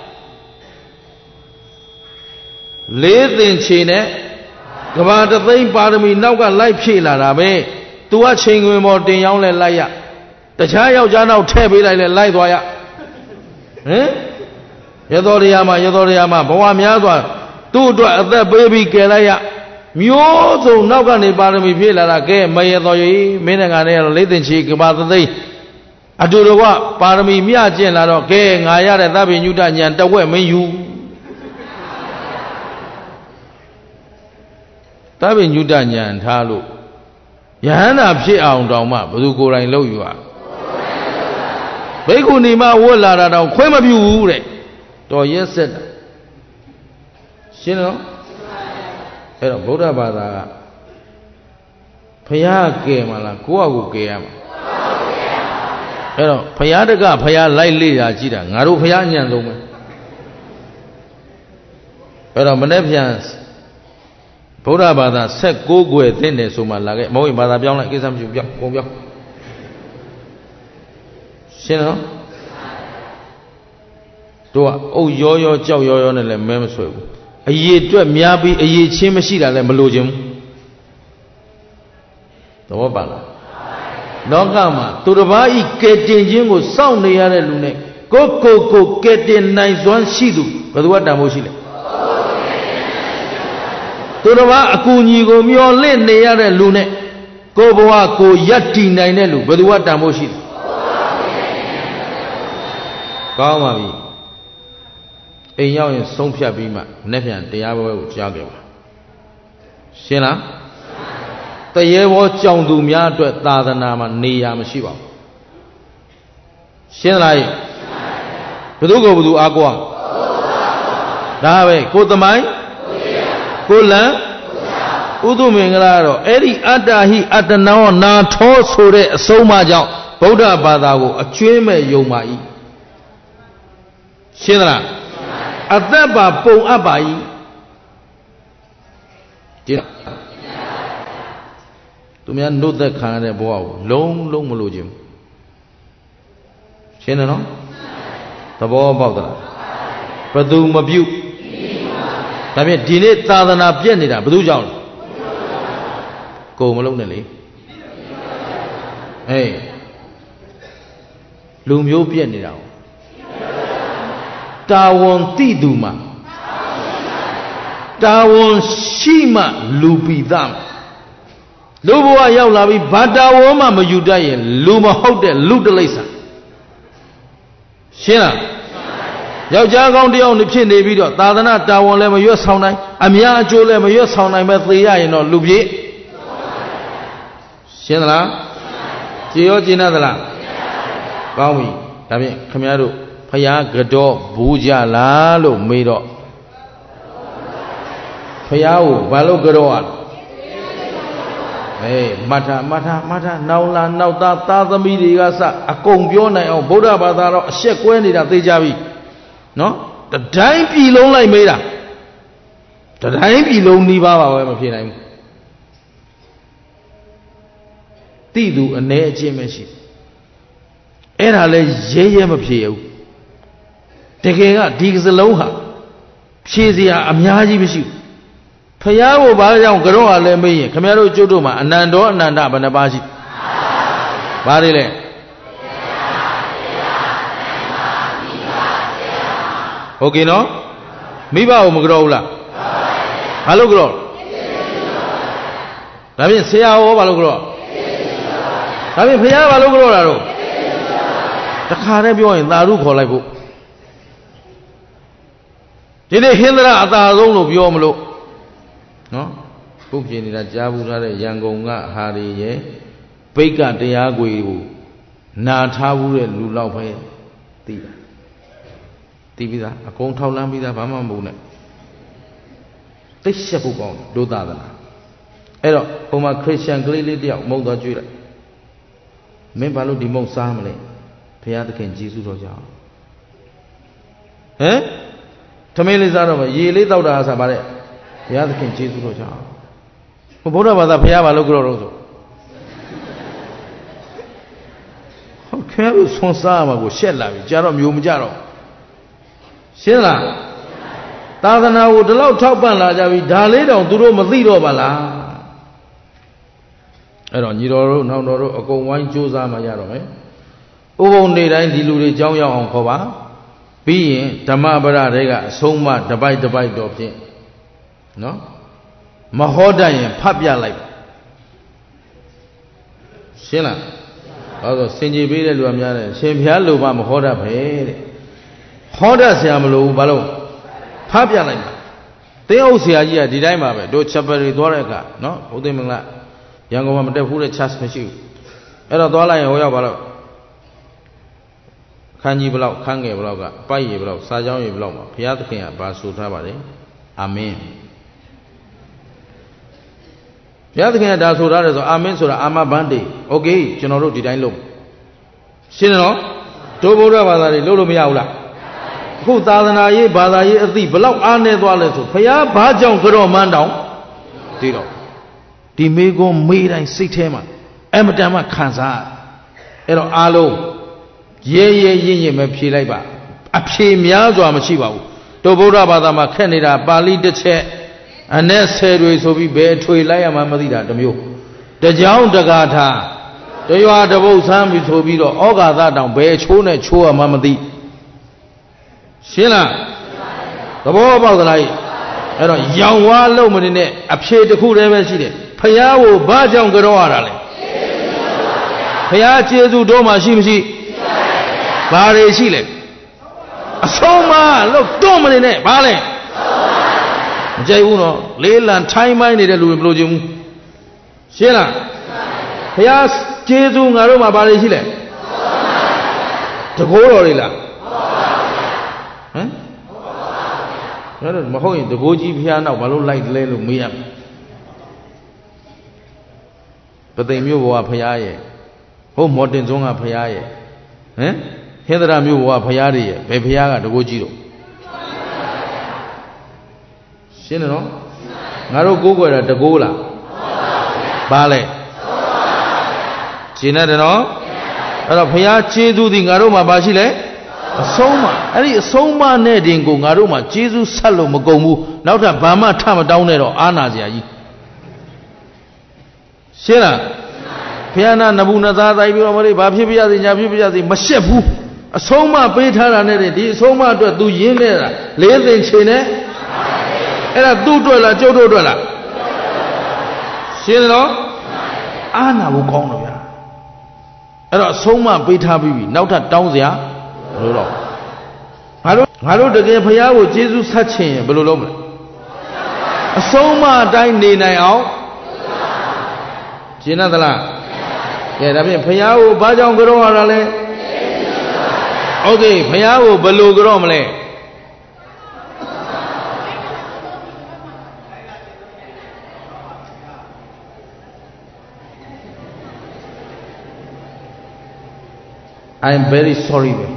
လေးသင်ချေနဲ့ကဘာတသိန်းပါရမီနောက်ကလိုက်ဖြည့်လာတာပဲသူကချိန်ခွင်ပေါ်တင်ရောက်လဲလိုက်ရတခြားယောက်ျားနောက်ထည့်ပေးလိုက်လဲလိုက်သွားရဟင်ရသောတရားမှာဘဝများစွာသူ့အတွက်အသက်ပေးပြီးကယ်လိုက်ရမျိုးစုံနောက်ကနေပါရမီဖြည့်လာတာကဲမရတော်ရီမင်းနဲ့ငါနဲ့လေးသင်ချေကဘာတသိန်းအတူတကွပါရမီမြကျင့်လာတော့ကဲငါရတဲ့သဗ္ဗညုတဉာဏ်တဝက်မင်းယူသဗ္ဗညုတဉာဏ်ထားလို့ယဟန္တာဖြစ်အောင်တောင်မှဘယ်သူကိုယ်တိုင်လုပ်ယူอ่ะဘိက္ခုနီမဝတ်လာတာတော့ခွင့်မပြုဘူးတဲ့တော်ရက်ဆက်တာရှင်းနော်အဲ့တော့ဗုဒ္ဓဘာသာကဖယားကယ်မလားကိုယ့်အကူကယ်ရမှာအဲ့တော့ဖယားတကဖယားလိုက်လေ့ရာကြည့်တာငါတို့ဖယားညံဆုံးပဲအဲ့တော့မနေ့ပြန်ဗုဒ္ဓဘာသာ16ကွယ်သိနေဆိုမှလာခဲ့မဟုတ်ရင်ဘာသာပြောင်းလိုက်ကိစ္စမရှိဘူးပြောင်းပုံပြောင်းရှင်းနော်တို့ကအုပ်ရောကြောက်ရောနဲ့လည်းမဲမဆွဲဘူးအရေးအတွက်များပြီးအရေးချင်းမရှိတာလည်းမလိုချင်ဘူးသဘောပါလားလောကမှာသူတစ်ပါးဤကဲတင်ခြင်းကိုစောင့်နေရတဲ့လူနဲ့ကိုကဲတင်နိုင်စွမ်းရှိသူဘယ်သူကတန်ဖို့ရှိလဲသူတစ်ပါးအကူအညီကိုမျောလင့်နေရတဲ့လူနဲ့ကိုဘဝကိုယက်တည်နိုင်တဲ့လူဘယ်သူကတန်ဖို့ရှိလဲကောင်းပါပြီအိမ်ရောက်ရင်ဆုံးဖြတ်ပြီးမှနေ့ပြန်တရားပွဲကိုကြားကြပါရှင်းလားတ ye wo chong du mya twet thadana ma neya mashi ba shin la yi badu ko badu a kwa da be ko thamai ko lan udu mingala ro eri atta hi attanawa na tho so de asoma jaung Buddha bada ko achwe me yong ma yi shin la atat ba pong ap ba yi jin tu mya nut that khan de bwa ko long ma lo chin shin no thabo pauk da badu ma pyu da phit di ne thadana pyet nida badu jaung ko ma long ne le lu myo pyet nida ta won ti du ma ta won shi ma lu pi da lu bwa yauk la bi ba ta won ma ma yu tat yin lu ma hout de lu tlaisa shin laယောက်ျားကောင်းတယောက်နဲ့ဖြစ်နေပြီးတော့သာသနာတာဝန်လည်းမရွတ်ဆောင်နိုင်အများအကျိုးလည်းမရွတ်ဆောင်နိုင်မဲ့သေရရင်တော့လူပြေရှင်းသလားကြည်ရောကျင်သလားကောင်းပြီဒါဖြင့်ခင်ဗျားတို့ဖယားကတော့ဘူးကြလားလို့မေးတော့ဖယားကိုဘာလို့ကတော့อ่ะမထနောက်လာနောက်သားသမီးတွေကစအကုန်ပြောနိုင်အောင်ဗုဒ္ဓဘာသာတော့အရှက်ကွဲနေတာသိကြပြီနော်တတိုင်းပြည်လုံးလိုက်မေးတာတတိုင်းပြည်လုံးနှီးပါပါပဲမဖြစ်နိုင်ဘူးတိသူအနေအချင်းပဲရှိအဲ့ဒါလဲရဲမဖြစ်ဘူးတကယ်ကဒီကစလုံးဟာဖြည့်စရာအများကြီးမရှိဘူးဖယားကိုဘာကြောင့်ကြောဟာလဲမေးရင်ခင်ဗျားတို့ကျုပ်တို့မှာအနန္တောအနန္တဘယ်နှပါရှိဘာတွေလဲဟုတ်ကဲ့နော်မိဘကိုမကြောဘူးလားဘာလို့ကြောဒါဖြင့်ဆရာရောဘာလို့ကြောဒါဖြင့်ဖယားဘာလို့ကြောတာတော့တခါတည်းပြောရင်သာဓုခေါ်လိုက်ဖို့ဒီနေ့ဟင်္ဒရာအသာဆုံးလို့ပြောမလို့နော်ပုတ်ပြနေတာကြားဘူးထားတဲ့ရန်ကုန်ကဟာရီရဲ့ဘိတ်ကတရားခွေကိုနာထားဘူးတဲ့လူလောက်ပဲသိတာသိပြီးသားအကုန်ထောက်လန်းပြီးသားဘာမှမဟုတ်နဲ့သိရှက်ဖို့ကောင်းတယ်ဒုသာသနာအဲ့တော့ဟိုမှာခရစ်ယာန်ကလေးလေးတယောက်မုံသွားကြွေးလိုက်မင်းဘာလို့ဒီမုံစားမလဲဘုရားသခင်ကြီးစုတော်ကြောင့်ဟမ်သမင်းလေးစားတော့ရေလေးတောက်တာဆိုပါတဲ့ဘုရားသခင်ကြီးစုတော်ကြောင့်ဘုရားဘာသာဘုရားဘာလို့ကြောတော့ဆိုဟုတ်ကဲ့ဆွန်စားမှာကိုရှက်လာပြီကြာတော့မျိုးမကြတော့ရှင်းလားသာသနာကိုဒီလောက်ထောက်ပံ့လာကြပြီဒါလေးတောင်သူတို့မသိတော့ပါလားအဲ့တော့ညီတော်တို့နောင်တော်တို့အကုန်ဝိုင်းကြိုးစားမှရတော့မယ်ဥပုံနေတိုင်းဒီလူတွေကြောင်းရောက်အောင်ခေါ်ပါပြီးရင်ဓမ္မပဒတွေကအဆုံးမတပိုက်တော့ဖြင့်နော်မဟောတတ်ရင်ဖတ်ပြလိုက်ရှင်းလားဟောဆိုစင်ကြီးပေးတဲ့လူကများတယ်ရှင်ဖျားလူမမဟောတတ်ပဲတဲ့ဟောတတ်ဆရာမလို့ဘူးဘာလို့ဖတ်ပြလိုက်တာတင်းအုပ်ဆရာကြီးကဒီတိုင်းပါပဲတို့ချက်ပရီသွားတဲ့အခါနော်ဘုသိမင်္ဂလာရန်ကုန်မှာမတက်ဘူးတဲ့ charge မရှိဘူးအဲ့တော့သွားလိုက်ရင်ဟိုရောက်ပါတော့ခန်းကြီးဘလောက်ခန်းငယ်ဘလောက်ကပိုက်ရည်ဘလောက်စာကြောင်းရည်ဘလောက်မှာဘုရားသခင်ကဘာဆိုထားပါလဲအာမင်ဘုရားသခင်ကဒါဆိုထားတယ်ဆိုအာမင်ဆိုတာအာမဘန္တေโอเคကျွန်တော်တို့ဒီတိုင်းလုပ်ရှင်းတယ်နော်တို့ဗုဒ္ဓဘာသာတွေလုပ်လို့မရဘူးလားအခုသာသနာရေးဘာသာရေးအသိဘလောက်အားနေသွားလဲဆိုဘုရားဘာကြောင့်ကြောမှန်းတောင်ဒီတော့ဒီမေကွန်မေးတိုင်းစိတ်ထဲမှာအမတန်မှခံစားအဲ့တော့အားလုံးရဲရင်ပဲဖြေလိုက်ပါအဖြေများစွာမရှိပါဘူးတို့ဗုဒ္ဓဘာသာမှာခက်နေတာပါဠိတစ်ချက်အနဲ့ဆယ်တွေဆိုပြီးဘယ်ထွေလိုက်ရမှမသိတာတစ်မျိုးတကြောင်တကာထာတရွာတပုတ်ဆမ်းပြီးဆိုပြီးတော့ဩဃာသတောင်ဘယ်ချိုးနဲ့ချိုးရမှမသိရှင်းလားသဘောပေါက်သလားအဲ့တော့ရောင်ဝါလုံးမနေနဲ့အဖြေတစ်ခုတည်းပဲရှိတယ်ဖယားကိုဘာကြောင့်ကြောရတာလဲဖယားကျေးဇူးတော်မှရှိမရှိဘာတွေရှိလဲအဆုံးမလို့တွန့်မနေနဲ့ဘာလဲမကြိုက်ဘူးနော်လေးလံထိုင်းမိုင်းနေတဲ့လူတွေမလို့ခြင်းဘူးရှင်းလားဘုရားကျေးဇူးငါတို့မှာဘာတွေရှိလဲတကိုးတော်တွေလားဟမ်အဲ့တော့မဟုတ်ရင်တကိုးကြီးဘုရားနောက်ဘာလို့လိုက်လဲလို့မေးရမယ်ပသိမ်မြို့ဘောကဘုရားရဲ့ဟိုမော်တင်စွန်းကဘုရားရဲ့ဟမ်ဟင်္ဒရာမြို့ဘောကဘုရားတွေရဲ့ဘယ်ဘုရားကတကိုးကြီးတော့ရှင်းတယ်နော်ငါတို့ကိုးကွယ်တာတကိုးလားဘာလဲရှင်းတယ်နော်အဲ့တော့ဘုရားကျေးဇူးသည်ငါတို့မှာဘာရှိလဲအဆုံးမအဲ့ဒီအဆုံးမနဲ့တင်ကိုငါတို့မှာကျေးဇူးဆက်လို့မကုန်ဘူးနောက်ထပ်ဘာမှထမတောင်းနဲ့တော့အာနာစရာကြီးရှင်းလားဘုရားနာနဘူးနသားတိုင်းပြီးတော့မလေးဘာဖြစ်ပြရစီညာဖြစ်ပြရစီမရှက်ဘူးအဆုံးမပေးထားတာနဲ့ဒီအဆုံးမအတွက် तू ရင်းနေတာလေးသိင်ချေနဲ့အဲ့ဒါသူ့အတွက်လားကျုပ်တို့အတွက်လားရှင်းတယ်နော်အာနာဖို့ကောင်းတော့ဗျာအဲ့တော့အဆုံးမပေးထားပြီးပြီနောက်ထပ်တောင်းစရာဘယ်လိုတော့ငါတို့တကယ်ဘုရားကိုကျေးဇူးဆက်ချင်ရင်ဘယ်လိုလုပ်မလဲအဆုံးမအတိုင်းနေနိုင်အောင်ရှင်းသလားကဲဒါဖြင့်ဘုရားကိုဘာကြောင့်ကြောရတာလဲโอเคဘုရားကိုဘယ်လိုကြောမလဲI'm very sorry ပဲ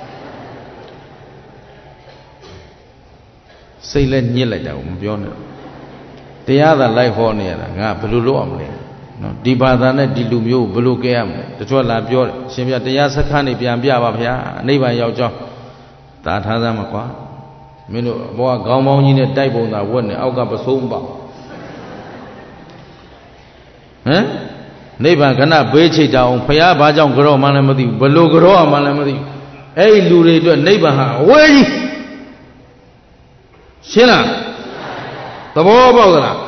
စိတ်လည်းညစ်လိုက်တာကိုမပြောနဲ့တရားသာလိုက်ဟောနေရတာငါဘယ်လိုလုပ်အောင်မလဲနော်ဒီဘာသာနဲ့ဒီလူမျိုးဘယ်လိုကဲရမလဲတချို့လာပြောတယ်ရှင်ပြတရားစခန်းနေပြန်ပြပါဗျာနိဗ္ဗာန်ရောက်ကြောင်းသာထားသားမှာကွာမင်းတို့ဘောကခေါင်းပေါင်းကြီးနဲ့တိုက်ပုံသာဝတ်နေအောက်ကပစိုးမပေါ့ဟမ်နိဗ္ဗာန်ခဏဘေးချိတ်တာအောင်ဘုရားဘာကြောင့်ကြောမှလည်းမသိဘူးဘယ်လိုကြောမှလည်းမသိဘူးအဲ့ဒီလူတွေအတွက်နိဗ္ဗာန်ဟာအဝေးကြီးရှင်းလားသဘောပေါက်သလား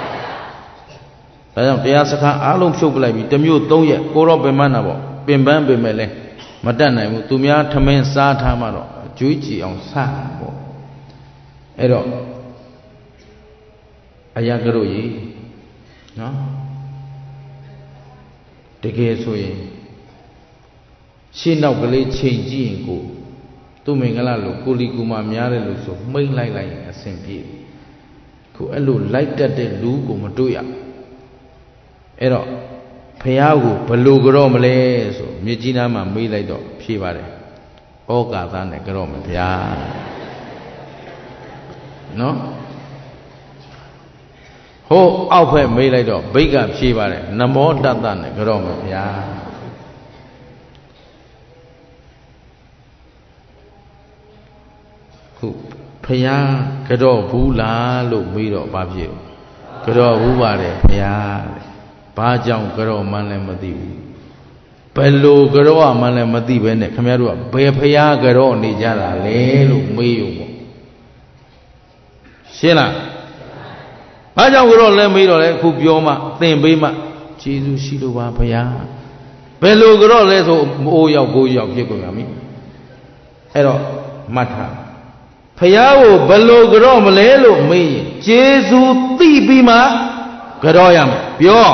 ဒါကြောင့်တရားစခန်းအားလုံးဖြုတ်ပလိုက်ပြီတစ်မျိုး၃ရက်ကိုတော့ပင်မနာပေါ့ပင်ပန်းပင်မဲ့လဲမတတ်နိုင်ဘူးသူများထမင်းစားထားမှတော့အကျွေးကြည်အောင်စားပေါ့အဲ့တော့အရာကတို့ကြီးနော်တကယ်ဆိုရင်ရှင်းနောက်ကလေးချိန်ကြည့်ရင်ကိုသူ့မင်္ဂလာလို့ကိုလီကူမများတယ်လို့ဆိုမိတ်လိုက်လိုက်အဆင်ပြေခုအဲ့လိုလိုက်တတ်တဲ့လူကိုမတွေ့ရအဲ့တော့ဖះကိုဘလို့ကြောမလဲဆိုမြစ်ကြီးနားမှာမေးလိုက်တော့ဖြေပါတယ်ဩကာသနဲ့ကြောမယ်ဗျာနော်ဟိုအောက်ဖက်မေးလိုက်တော့ဘိတ်ကဖြေပါတယ်နမောတတ္တနဲ့ကြောမယ်ဗျာခုဖះကြောဘူးလားလို့မေးတော့ဘာဖြစ်ကြောဘူးပါတယ်ဖះဘာကြောင့်ကြောမှန်းလည်းမသိဘူးဘယ်လိုကြောမှန်းလည်းမသိပဲနဲ့ခင်ဗျားတို့ကဘယ်ဖះကြောနေကြတာလဲလို့မေးရုံပေါ့ရှင်းလားဘာကြောင့်ကြောလဲမေးတော့လဲအခုပြောမှသင်ပေးမှကျေးဇူးရှိလို့ပါဖះဘယ်လိုကြောလဲဆိုအိုးရောက်ကိုးရောက်ဖြစ်ကုန်ရမည်အဲ့တော့မှတ်ထားဖះကိုဘယ်လိုကြောမလဲလို့မေးရင်ကျေးဇူးသိပြီးမှကြောရမယ်ပြော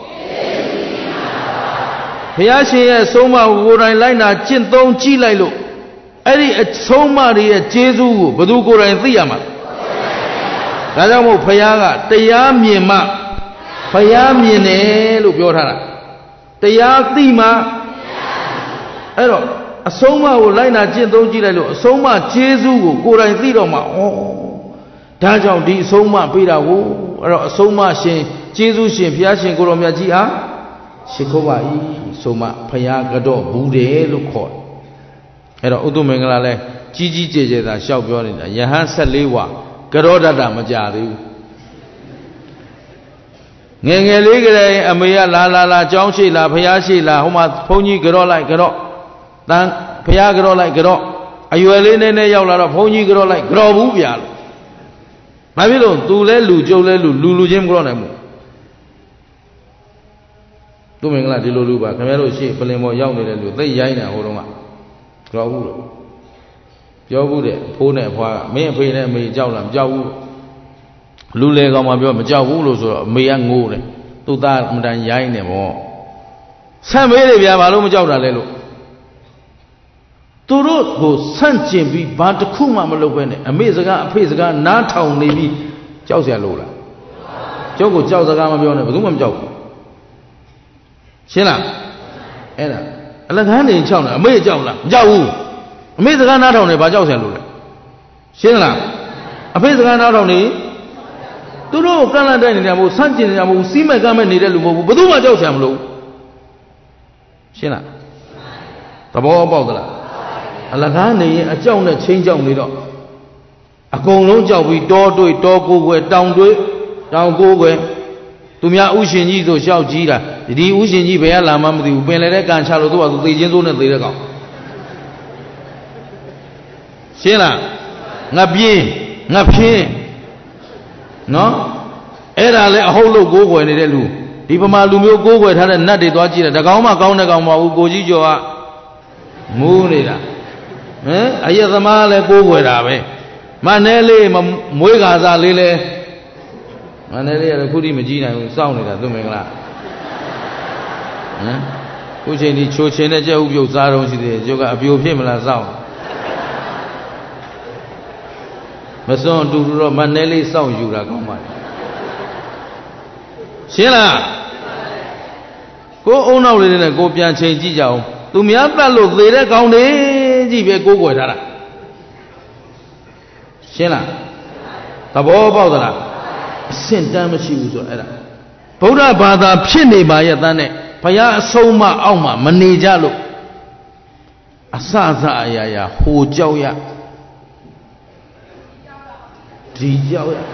ဘုရားရှင်ရဲ့ဆုံးမကိုယ်တိုင်လိုက်နာကျင့်သုံးကြည့်လိုက်လို့အဲ့ဒီအဆုံးမတွေရဲ့ကျေးဇူးကိုဘယ်သူကိုယ်တိုင်သိရမှာဒါကြောင့်မို့ဘုရားကတရားမြင်မှဘုရားမြင်တယ်လို့ပြောထားတာတရားသိမှအဲ့တော့အဆုံးမကိုလိုက်နာကျင့်သုံးကြည့်လိုက်လို့အဆုံးမကျေးဇူးကိုကိုယ်တိုင်သိတော့မှဩဒါကြောင့်ဒီအဆုံးမပေးတာကိုအဲ့တော့အဆုံးမရှင်ကျေးဇူးရှင်ဘုရားရှင်ကိုတော်မြတ်ကြီးဟာရှိခိုးပါ၏ဆိုမှဖရာကတော့ဘူးတယ်လို့ခေါ်တယ်အဲ့တော့ဥဒ္ဓမင်္ဂလာလဲကြီးကြီးကျယ်ကျယ်သာလျှောက်ပြောနေတာယဟန်14ဝါကြောတတ်တာမကြသေးဘူးငယ်ငယ်လေးကလေးအမေကလာကြောင်းရှိလာဖရာရှိလာဟိုမှာဘုန်းကြီးကြောလိုက်ကြောတန်ဖရာကြောလိုက်ကြောအရွယ်လေးနဲ့ရောက်လာတော့ဘုန်းကြီးကြောလိုက်ကြောဘူးဗျာလို့ဘာဖြစ်လို့သူလဲလူကျုပ်လဲလူချင်းမကြောနိုင်ဘူးသူမင်္ဂလာဒီလိုလူပါခင်ဗျားတို့ရှေ့ပလင်ပေါ်ရောက်နေတဲ့လူသိရိုင်းတာဟိုတုန်းကကြောက်ဘူးလို့ပြောဘူးတဲ့ဖိုးနဲ့ဖွားကမင်းအဖေနဲ့အမေကြောက်လားမကြောက်ဘူးလူလေကောင်မှပြောမကြောက်ဘူးလို့ဆိုတော့အမေကငိုးတယ်သူသားအမှန်တန်ရိုင်းနေပေါ့ဆန့်မေးတယ်ဗျာဘာလို့မကြောက်တာလဲလို့သူတို့ကိုဆန့်ကျင်ပြီးဘာတစ်ခုမှမလုပ်ဘဲနဲ့အမေစကားအဖေစကားနားထောင်နေပြီးကြောက်เสียလို့လားကျုပ်ကိုကြောက်စကားမပြောနဲ့ဘယ်သူမှမကြောက်ဘူးရှင်းလားအဲ့ဒါအလကားနေကြောက်လားအမေကြောက်လားမကြောက်ဘူးအမေစကားနားထောင်နေဘာကြောက်เสียလို့လဲရှင်းလားအဖေစကားနားထောင်နေသူတို့ကန့်လန့်တိုက်နေတယ်မဟုတ်ဆန့်ကျင်နေတယ်မဟုတ်စီးမဲ့ကမ်းမဲ့နေတဲ့လူမဟုတ်ဘူးဘယ်သူမှကြောက်เสียမလို့ရှင်းလားသဘောပေါက်သလားအလကားနေရင်အကြောက်နဲ့ချင်းကြောက်နေတော့အကုန်လုံးကြောက်ပြီးတောတွေးတောကိုယ်ွယ်တောင်တွေးတောင်ကိုယ်ွယ်သူများဥရှင်ကြီးဆိုရှောက်ကြီးတာဒီဥရှင်ကြီးဘယ်ကလာမှမသိဘူးပင်လေတဲ့ကန်ချလို့သူကသူသေချင်းစိုးနဲ့သေတဲ့ကောင်ရှင်းလားငါပြင်းငါဖြင်းနော်အဲ့ဒါလဲအဟုတ်လို့ကိုယ်ွယ်နေတဲ့လူဒီပမာလူမျိုးကိုယ်ွယ်ထားတဲ့နတ်တွေသွားကြည့်တယ်တကောင်မှကောင်းတဲ့ကောင်မဟုတ်ဘူးကိုကြီးကျော်ကမူးနေတာဟမ်အယက်သမားလည်းကိုးကွယ်တာပဲမနဲလေးမွေးကာစားလေးလဲမနဲလေးကတော့ခုထိမကြည့်နိုင်ဘူးစောင့်နေတာသူမင်္ဂလာဟမ်ခုချိန်ဒီချိုချင်းနဲ့ကြက်ဥပြုတ်စားတော့ရှိသေးတယ်ကျုပ်ကအပြိုဖြစ်မလားစောင့်မစွန့်တူတူတော့မနဲလေးစောင့်ယူတာကောင်းပါလေရှင်းလားကိုအုံနောက်လေးနဲ့ကိုပြန်ချိန်ကြည့်ကြအောင်သူများတတ်လို့သေတဲ့ကောင်းတယ်ကြီးပဲကိုးကွယ်ထားတာရှင်းလားသဘောပေါက်သလားအဆင့်တန်းမရှိဘူးဆိုအဲ့ဒါဗုဒ္ဓဘာသာဖြစ်နေပါရဲ့တန်းနဲ့ဘုရားအဆုံးမအောက်မှာမနေကြလို့အစအအရာရာဟိုကြောက်ရဒီကြောက်ရ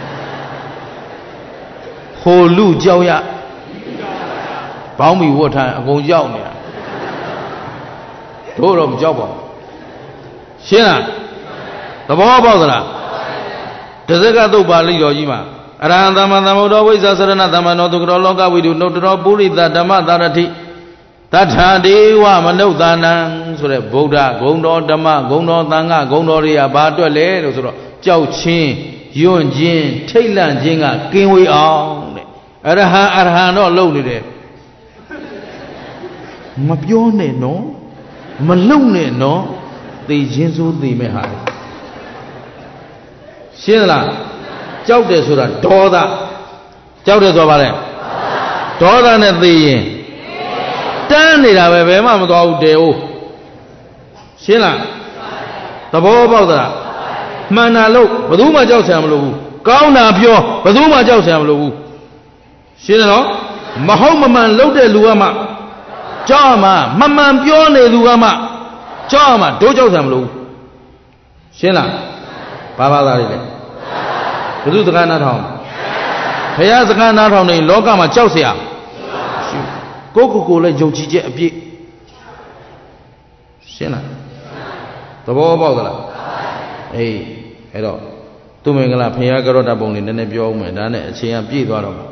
ဟိုလူကြောက်ရဘောင်းမီဝတ်ထားအကုန်ကြောက်နေတာတို့တော့မကြောက်ပါဘူးရှင်းလားသဘောပေါက်သလားတဇကသုတ်ပါဠိတော်ကြီးမှာအရဟံသမ္မာသမ္ဗုဒ္ဓဝိဇ္ဇာစရဏသမ္မာနောသုခရောလောကဝိတုနုတ္တရောပုရိသဓမ္မသာရတိတထာဒေဝမနုဿာနံဆိုတဲ့ဗုဒ္ဓဂုဏ်တော်ဓမ္မဂုဏ်တော်သံဃာဂုဏ်တော်တွေကဘာအတွက်လဲလို့ဆိုတော့ကြောက်ချင်းယွန့်ချင်းထိတ်လန့်ခြင်းကကင်းဝေးအောင်တဲ့အရဟံတော့လုံနေတယ်မပြောနဲ့နော်မလုံနဲ့နော်သိချင်းစိုးသိမဲ့ဟာရှင်းလားကြောက်တယ်ဆိုတာဒေါသကြောက်တယ်ဆိုပါလေဒေါသနဲ့သိရင်တန်းနေတာပဲဘယ်မှမသွားဘူးတဲဦးရှင်းလားသဘောပေါက်သလားမှန်တာလို့ဘယ်သူမှကြောက်ဆရာမလို့ဘူးကောင်းတာပြောဘယ်သူမှကြောက်ဆရာမလို့ဘူးရှင်းတယ်နော်မဟုတ်မမှန်လုပ်တဲ့လူကမှကြောက်မှမမှန်ပြောနေသူကမှကြောက်မှတို့ကြောက်ဆရာမလို့ဘူးရှင်းလားဘာဘာသာတွေလဲဘုသူစကားနားထောင်ဘုရားစကားနားထောင်နေလောကမှာကြောက်เสียကိုကိုလည်းယုံကြည်ချက်အပြည့်ရှင်းလားသဘောပေါက်သလားအေးအဲ့တော့သူမင်္ဂလာဘုရားကရောတပုံလေးနည်းနည်းပြောအောင်မယ်ဒါနဲ့အချိန်ကပြည့်သွားတော့မှာ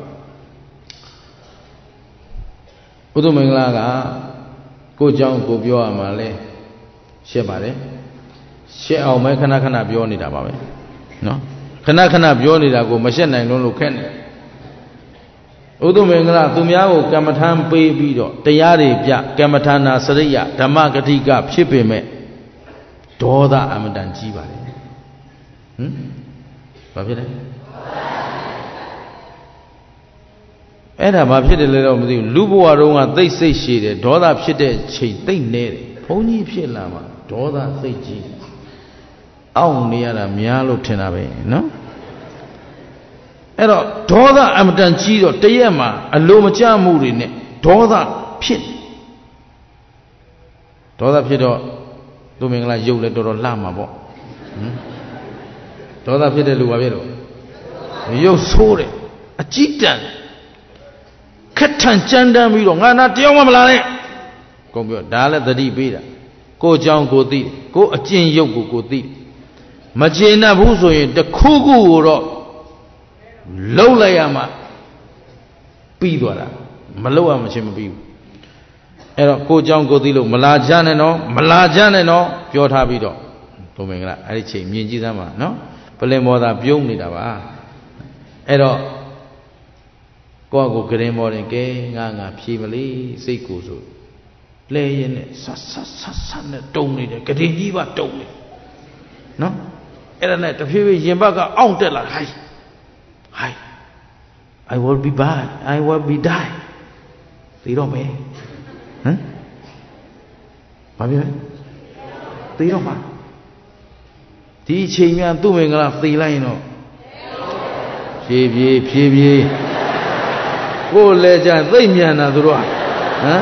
ဘုသူမင်္ဂလာကကိုเจ้าကိုပြောရမှာလဲရှင်းပါတယ်ရှင်းအောင်မဲခဏခဏပြောနေတာပါပဲနော်ခဏခဏပြောနေတာကိုမရှက်နိုင်လို့ခက်နေဥဒ္ဓမင်္ဂလာသူများကိုကမ္မထမ်းပေးပြီးတော့တရားတွေပြကမ္မထာနာစရိယဓမ္မဂတိကဖြစ်ပေမဲ့ဒေါသအမတန်ကြီးပါလေဘာဖြစ်လဲအဲ့ဒါဘာဖြစ်တယ်လဲတော့မသိဘူးလူဘဝတုန်းကသိစိတ်ရှည်တယ်ဒေါသဖြစ်တဲ့ချိန်သိနေတယ်ဘုန်းကြီးဖြစ်လာမှဒေါသစိတ်ကြီးအောင့်နေရတာများလို့ထင်တာပဲနော်အဲ့တော့ဒေါသအမတန်ကြီးတော့တရက်မှာအလိုမကျမှုတွေနဲ့ဒေါသဖြစ်တော့သူမင်္ဂလာရုပ်လည်းတော်တော်လှမှာပေါ့ဒေါသဖြစ်တဲ့လူပါဖြစ်တော့ရုပ်ဆိုးတယ်အကြည့်တန်ခက်ထန်ကြမ်းတမ်းပြီးတော့ငါနာတယောက်မှမလာနဲ့ကုန်ပြောဒါလည်းသတိပေးတာကိုเจ้าကိုသိကိုအကျင့်ရုပ်ကိုသိမချေနှံ့ဘူးဆိုရင်တခုခုကိုတော့လှုပ်လိုက်ရမှပြီးသွားတာမလှုပ်ရမချင်းမပြီးဘူးအဲ့တော့ကိုเจ้าကိုသိလို့မလာကြနဲ့နော်မလာကြနဲ့နော်ပြောထားပြီးတော့ဘုမင်္ဂလာအဲ့ဒီချိန်မြင်ကြည့်သမ်းပါနော်ပလင်မော်သာပြုံးနေတာပါအဲ့တော့ကိုကရင်မော်ရင်ကဲငါဖြေမလေးစိတ်ကိုဆိုလဲရင်နဲ့ဆတ်နဲ့တုံနေတယ်ကရင်ကြီးပါတုံနေနော်အဲ့ဒါနဲ့တဖြည်းဖြည်းရင်ဘက်ကအောင့်တက်လာဟိုင်း I will be bad I will be die သိတော့မယ်ဟမ်ဘာပြောလဲသိတော့မှာဒီအချိန်များသူ့မင်္ဂလာသိလိုက်ရင်တော့ဖြည်းဖြည်းကိုယ်လဲကြသိမ့်မြန်တာသူတို့ဟမ်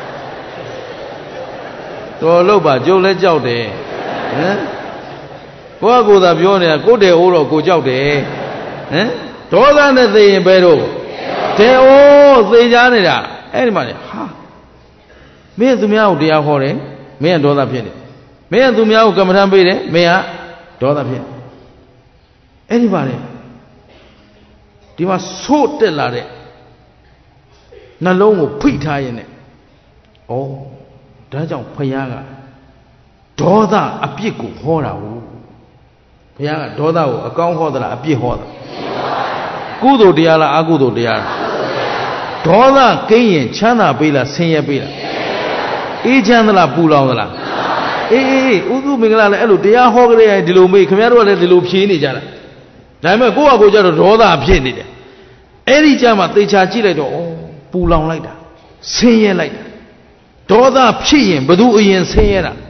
တော်လို့ပါကျုပ်လဲကြောက်တယ်ဟမ်ကိုယ်သာပြောနေတာကိုတဲ့အိုးတော့ကိုကြောက်တယ်ဟမ်ဒေါသနဲ့သိရင်ဘယ်တော့တဲ့အိုးသိကြနေတာအဲ့ဒီမှာလေဟာမင်းသူများကိုတရားဟောတယ်မင်းကဒေါသဖြစ်တယ်မင်းကသူများကိုကမ္မထမ်းပေးတယ်မင်းကဒေါသဖြစ်အဲ့ဒီပါလေဒီမှာဆိုးတက်လာတဲ့နှလုံးကိုဖိထားရင်နဲ့ဩဒါကြောင့်ဖယားကဒေါသအပြစ်ကိုဟောတာဟုတ်ဘုရားကဒေါသကိုအကောင်းဟောသလားအပြစ်ဟောသလားကုသိုလ်တရားလားအကုသိုလ်တရားလားဒေါသကိန်းရင်ချမ်းသာပေးလားဆင်းရဲပေးလားအေးချမ်းသလားပူလောင်သလားအေးဥဒုမင်္ဂလာလည်းအဲ့လိုတရားဟောကြရဒီလိုမေးခင်ဗျားတို့ကလည်းဒီလိုဖြေနေကြတာဒါပေမဲ့ကိုယ့်ဟာကိုယ်ကျတော့ဒေါသဖြစ်နေတယ်အဲ့ဒီကြမှာသေချာကြည့်လိုက်တော့ဩပူလောင်လိုက်တာဆင်းရဲလိုက်တာဒေါသဖြစ်ရင်ဘယ်သူအရင်ဆင်းရဲတာ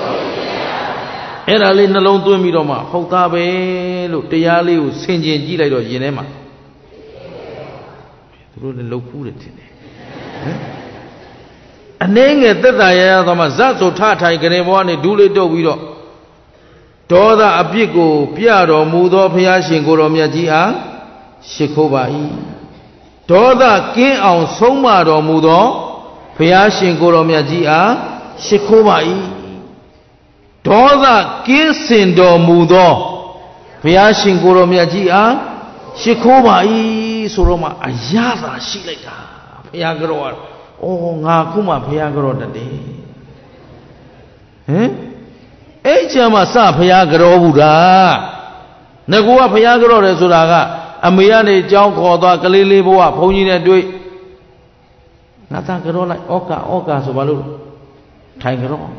အဲ့ဒါလေးနှလုံးသွင်းပြီးတော့မှဟုတ်သားပဲလို့တရားလေးကိုဆင်ခြင်ကြည့်လိုက်တော့ယင်ထဲမှာသူတို့လည်းလှုပ်ဖူးတယ်ထင်တယ်ဟမ်အနေငယ်သက်သာရရတော့မှဇတ်ဆိုထထိုင်ကြရင်ဘောကနေဒူးလေးတုပ်ပြီးတော့ဒေါသအပြစ်ကိုပြတော်မူသောဘုရားရှင်ကိုယ်တော်မြတ်ကြီးအားရှိခိုးပါ၏ဒေါသကင်းအောင်ဆုံးမတော်မူသောဘုရားရှင်ကိုယ်တော်မြတ်ကြီးအားရှိခိုးပါ၏ဒေါသကင်းစင်တော်မူသောဘုရားရှင်ကိုယ်တော်မြတ်ကြီးအားရှိခိုးပါ၏ဆိုတော့မှအရသာရှိလိုက်တာဘုရားကြောကဩငါခုမှဘုရားကြောတတ်တယ်ဟမ်အဲ့ကျမှစဘုရားကြောဘူးတာငါကဘုရားကြောတယ်ဆိုတာကအမေကနေကြောင်းခေါ်သွားကလေးလေးဘဝဘုန်းကြီးနဲ့တွေ့ငါသားကြောလိုက်ဩကာဆိုဘာလို့ထိုင်ကြောဟမ်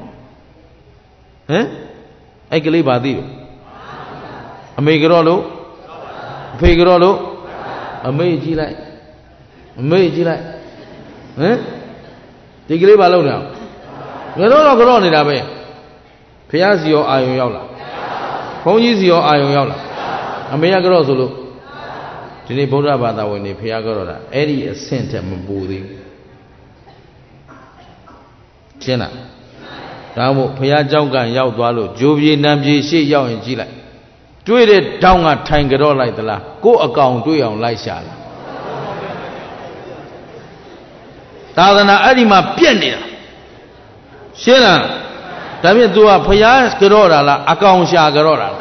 အဲ့ကလေးပါသိလို့အမေကြောလို့အဖေကြောလို့အမေကြည့်လိုက်ဟမ်ဒီကလေးပါလို့နေအောင်ငါတော့ကြောနေတာပဲဖះစီရောအာယုံရောက်လာဘုန်းကြီးစီရောအာယုံရောက်လာအမေကကြောဆိုလို့ဒီနေ့ဗုဒ္ဓဘာသာဝင်တွေဖះကြောတာအဲ့ဒီအဆင့်ထက်မပူသေးဘူးရှင်းလားဒါမို့ဘုရားကြောက်ကရောက်သွားလို့ဂျိုးပြေနံပြေရှေ့ရောက်ရင်ကြည့်လိုက်တွေ့တဲ့တောင်းကထိုင်ကြတော့လိုက်သလားကိုယ်အကောင်တွေ့အောင်လိုက်ရှာလာသာသနာအဲ့ဒီမှာပြက်နေတာရှင်းလားဒါဖြင့် तू ကဘုရားကြတော့တာလားအကောင်ရှာကြတော့တာလား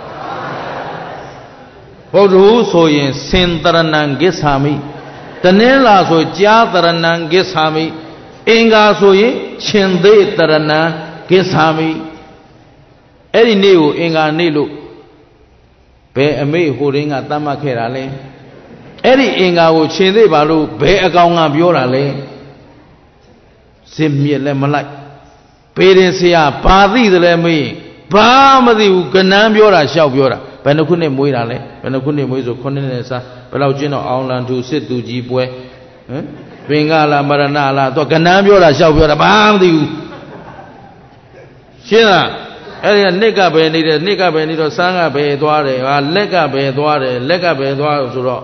ဘုဒ္ဓဟူဆိုရင်စင်တရဏံဂစ္ဆာမိတနင်းလာဆိုကြားတရဏံဂစ္ဆာမိအင်္ဂါဆိုရင်ရှင်သေးတရဏံကိစ္ဆာမိအဲ့ဒီနေ့ကိုအင်္ဂါနေ့လို့ဘယ်အမေဟိုရင်းကသတ်မှတ်ခဲ့တာလဲအဲ့ဒီအင်္ဂါကိုရှင်သေးပါလို့ဘယ်အကောင်ကပြောတာလဲဇင်မြစ်လည်းမလိုက်ပေရင်ဆရာဘာသိတယ်လဲမေးဘာမသိဘူးကနန်းပြောတာရှောက်ပြောတာဘယ်နှခုနှစ်မွေးတာလဲဘယ်နှခုနှစ်မွေးဆို9နှစ်စားဘယ်လောက်ကျင်းတော့အောင်လန်ထူစစ်သူကြီးပွဲဟမ်ပင်ကလားမရဏလားသူကနန်းပြောတာရှောက်ပြောတာဘာမသိဘူးရှင်းလားအဲ့ဒီနှစ်ကပဲနေတယ်နှစ်ကပဲနေတော့စမ်းကပဲသွားတယ်ဟာလက်ကပဲသွားတယ်လက်ကပဲသွားဆိုတော့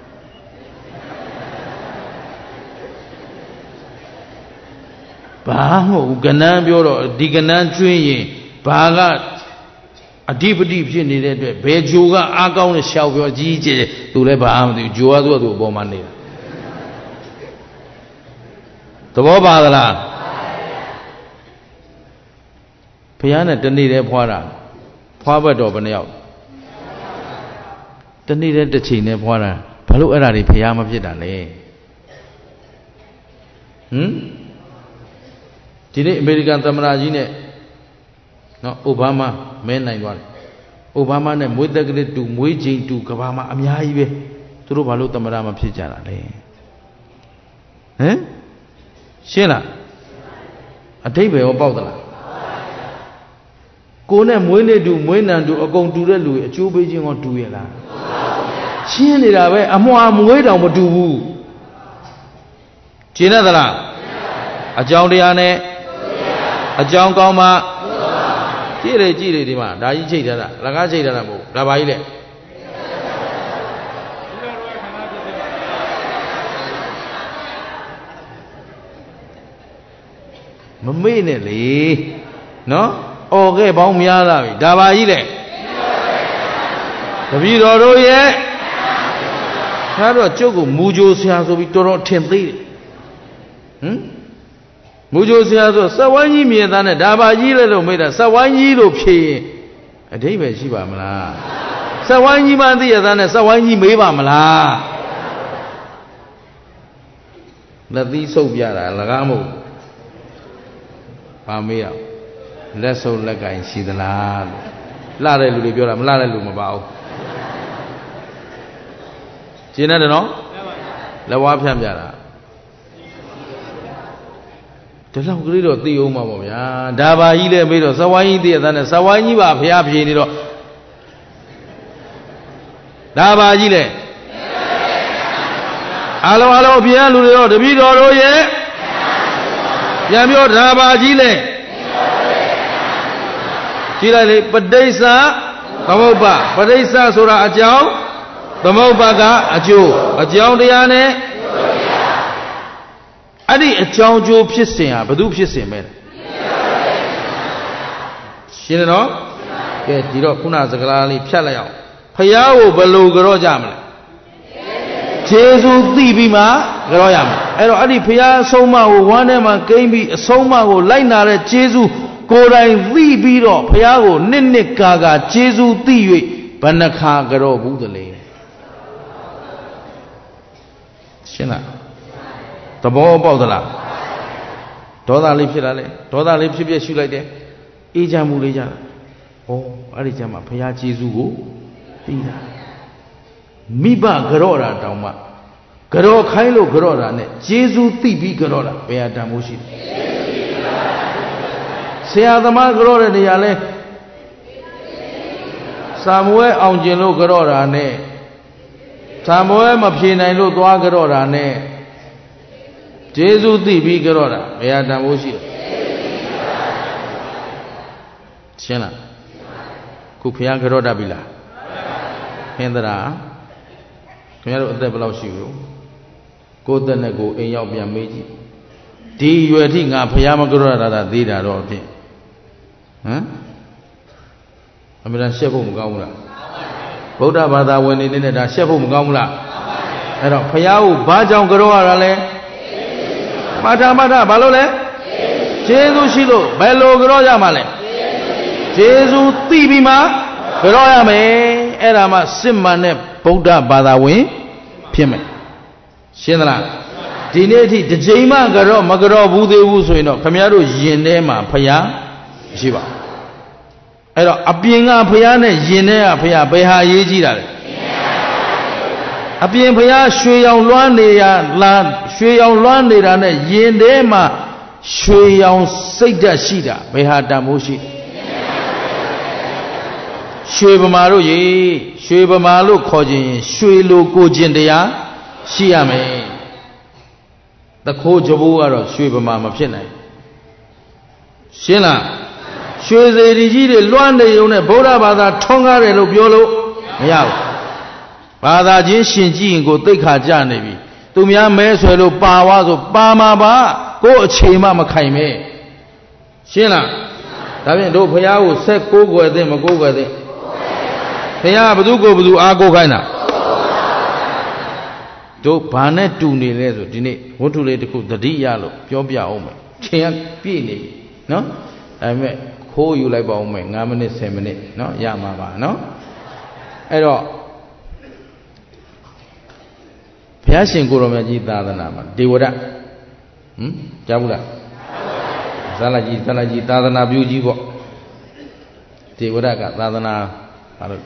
ဘာမဟုတ်ကနန်းပြောတော့ဒီကနန်းကျွင်းရင်ဘာကအဓိပတိဖြစ်နေတဲ့အတွက်ဘယ်ဂျိုကအားကောင်းတဲ့ရှောက်ပြောကြီးကျယ်သူလည်းဘာမှမသိဘူးဂျိုကသူ့အပေါ်မှာနေတာသဘောပါသလားဘုရားနဲ့တနေ့တည်းဖွာတာဖွာဘက်တော့ဘယ်နှယောက်တနေ့တည်းတစ်ချိန်နဲ့ဖွာတာဘာလို့အဲ့ဒါတွေဘုရားမဖြစ်တာလဲဒီနေ့အမေရိကန်သမ္မတကြီးနဲ့နော်အိုဘားမားမဲနိုင်သွားတယ်အိုဘားမားနဲ့မွေးတက်ကလေးတူမွေးချိန်တူကဘာမှာအများကြီးပဲသူတို့ဘာလို့သမ္မတမဖြစ်ကြတာလဲရှင်းလားအတိတ်ပဲရောပေါက်သလားကိုယ်နဲ့မွေးနေတူမွေးနံတူအကုန်တူတဲ့လူအကျိုးပေးခြင်းကောတူရဲ့လားရှင်းနေတာပဲအမွှာမွေးတောင်မတူဘူးရှင်းသလားအကြောင်းတရားနဲ့အကြောင်းကောင်းမှကြည့်လေဒီမှာဒါကြီးချိတ်ထားတာလကားချိတ်ထားတာမဟုတ်ဒါပါကြီးလေမမေ့နဲ့လေနော်အော်ခဲ့ပေါင်းများလာပြီဒါပါကြီးလေတပည့်တော်တို့ရဲ့ဒါတော့ကျုပ်ကိုမူကြိုဆရာဆိုပြီးတော်တော်ထင်သေးတယ်မူကြိုဆရာဆိုစက်ဝိုင်းကြီးမြေသားနဲ့ဒါပါကြီးလေလို့မေးတာစက်ဝိုင်းကြီးလို့ဖြေရင်အဓိပ္ပာယ်ရှိပါမလားစက်ဝိုင်းကြီးမှသိရသားနဲ့စက်ဝိုင်းကြီးမေးပါမလားလက်သီးဆုပ်ပြတာလကားမဟုတ်ပါမေးရလက်ဆုပ်လက်ကင်ရှိသလားလို့လှတဲ့လူတွေပြောတာမလှတဲ့လူမပါဘူးရှင်းတယ်နော်လက်ဝါးဖြန့်ပြတာဒီလောက်ကလေးတော့သိအောင်ပါဗျာဒါပါကြီးလဲမေးတော့ဇဝိုင်းကြီးသိရတဲ့ဇဝိုင်းကြီးပါဖျားဖြေနေတော့ဒါပါကြီးလဲအားလုံးအပြင်လူတွေတော့တပည့်တော်တို့ရဲ့ပြန်ပြောဒါပါကြီးလဲကြည့်လိုက်လေပဋိစ္စသမုပ္ပါပဋိစ္စဆိုတာအကြောင်းသမုပ္ပါကအကျိုးအကြောင်းတရားနဲ့အဲ့ဒီအကြောင်းကျိုးဖြစ်စဉ်ဟာဘယ်သူဖြစ်စဉ်ပဲရှင်းတယ်နော်ကဲဒီတော့ခုနစကားလေးဖြတ်လိုက်အောင်ဖယားကိုဘယ်လိုကြောကြမလဲဂျေဇုသိပြီးမှကြောရမယ်အဲ့တော့အဲ့ဒီဖယားအဆုံးအမကိုဝမ်းထဲမှာကိမ့်ပြီးအဆုံးအမကိုလိုက်နာတဲ့ဂျေဇုကိုယ်တိုင်သိပြီးတော့ဖယားကိုနှစ်ကာဂျေဇုသိ၍ဘယ်နှခါကြောဘူးတလေရှင်းလားသဘောပေါက်သလားဒေါသလေးဖြစ်လာလေဒေါသလေးဖြစ်ရှုလိုက်တယ်အေးချမ်းမှုလေးကြတာဩအဲ့ဒီကျမှဘုရားကျေးဇူးကိုသိတာမိဘကြော့တာတောင်မှကြော့ခိုင်းလို့ကြော့တာနဲ့ကျေးဇူးသိပြီးကြော့တာဘယ်ဟာတန်ဖို့ရှိလဲဆရာသမားကြော့တဲ့နေရာလဲစာမွဲအောင်ကျင်လို့ကြော့တာနဲ့စာမွဲမဖြေနိုင်လို့သွားကြော့တာနဲ့ကျေးဇူးသိပြီးကြော့တာဘယ်ဟာတန်ဖို့ရှိလဲရှင်းလားခုဖျားကြော့တတ်ပြီလားဟင်္ဒရာခင်ဗျားတို့အသက်ဘယ်လောက်ရှိဘူးကိုယ်သက်နဲ့ကိုယ်အိမ်ရောက်ပြန်မေးကြည့်ဒီရွယ်ထိငါဖျားမကြော့တာသေးတာတော့ဖြင့်အမှန်တန်ရှက်ဖို့မကောင်းဘူးလားဗုဒ္ဓဘာသာဝင်နေနဲ့ဒါရှက်ဖို့မကောင်းဘူးလားအဲ့တော့ဖျားကိုဘာကြောင့်ကြော့ရတာလဲမာထဘာလို့လဲကျေးဇူးရှိလို့ဘယ်လိုကြော့ရမှာလဲကျေးဇူးသိပြီးမှကြော့ရမယ်အဲ့ဒါမှစစ်မှန်တဲ့ဗုဒ္ဓဘာသာဝင်ဖြစ်မယ်ရှင်းသလားဒီနေ့အထိတစ်ချိန်မှကြော့မကြော့ဘူးသေးဘူးဆိုရင်တော့ခင်ဗျားတို့ယင်ထဲမှာဖျားရှိပါအဲ့တော့အပြင်ကဖျားနဲ့ယင်ထဲကဖျားဘယ်ဟာအရေးကြီးတာလဲအပြင်ဖျားရွှေရောင်လွှမ်းနေရလားရွှေရောင်လွှမ်းနေတာနဲ့ယင်ထဲမှာရွှေရောင်စိတ်ဓာတ်ရှိတာဘယ်ဟာတန်ဖိုးရှိရွှေဗမာတို့ရေရွှေဗမာလို့ခေါ်ခြင်းရွှေလိုကိုခြင်းတရားရှိရမယ်တခိုးကြဘိုးကတော့ရွှေဗမာမဖြစ်နိုင်ရှင်းလားရွှေစေတီကြီးတွေလွှမ်းနေုံနဲ့ဗုဒ္ဓဘာသာထွန်းကားတယ်လို့ပြောလို့မရဘူးဘာသာချင်းရှင်ကြည့်ရင်ကိုသိက္ခာကျနေပြီသူများမဲဆွဲလို့ပါသွားဆိုပါမှာပါကိုယ်အခြေမှမခိုင်မဲရှင်းလားဒါဖြင့်တို့ဘုရားကိုဆက်ကိုးကွယ်သင့်မကိုးကွယ်သင့်ဘုရားဘသူကိုဘသူအားကိုးခိုင်းတာတို့ဘာနဲ့တူနေလဲဆိုဒီနေ့ဝတ္ထုလေးတစ်ခုသတိရလို့ပြောပြအောင်မယ်ချိန်ကပြည့်နေပြီနော်ဒါပေမဲ့ခိုးယူလိုက်ပါဦးမယ်9မိနစ်10မိနစ်နော်ရမှာပါနော်အဲ့တော့ဘုရားရှင်ကိုရောင်မြတ်ကြီးသာသနာမှာဒေဝရကြားဘူးလားဇာလကြီးသာသနာပြုကြီးပေါ့ဒေဝရကသာသနာဘာလို့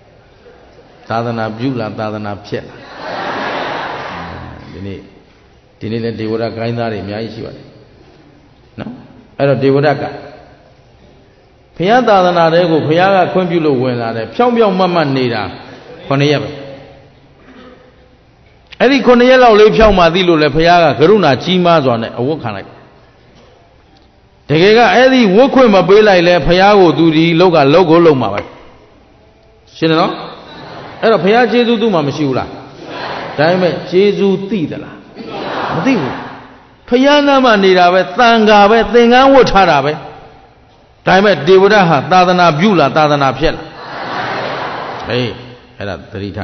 သာသနာပြုလားသာသနာဖြစ်လားဒီနေ့ဒီနေ့လည်းဒေဝရဂိုင်းသားတွေအများကြီးရှိပါတယ်နော်အဲ့တော့ဒေဝရကဘုရားသာသနာတွေကိုဘုရားကခွင့်ပြုလို့ဝင်လာတယ်ဖြောင်းဖြောင်းမတ်မတ်နေတာ9 ရက်ပဲအဲ့ဒီ9 ရက်လောက်လေးဖြောင်းမှသိလို့လေဘုရားကကရုဏာကြီးမားစွာနဲ့အဝတ်ခံလိုက်တကယ်ကအဲ့ဒီဝတ်ခွင့်မပေးလိုက်လဲဘုရားကိုသူဒီလောက်ကလောက်ကိုလုံးမှာပဲရှင်းတယ်နော်အဲ့တော့ဘုရားကျေးဇူးသူ့မှာမရှိဘူးလားဒါပေမဲ့ကျေးဇူးသိသလားမသိဘူးဘုရားနာမနေတာပဲတန်ခါပဲသင်္ကန်းဝတ်ထားတာပဲဒါပေမဲ့ဒေဝရဟာသာသနာပြုလားသာသနာဖြစ်လားအေးအဲ့ဒါသတိ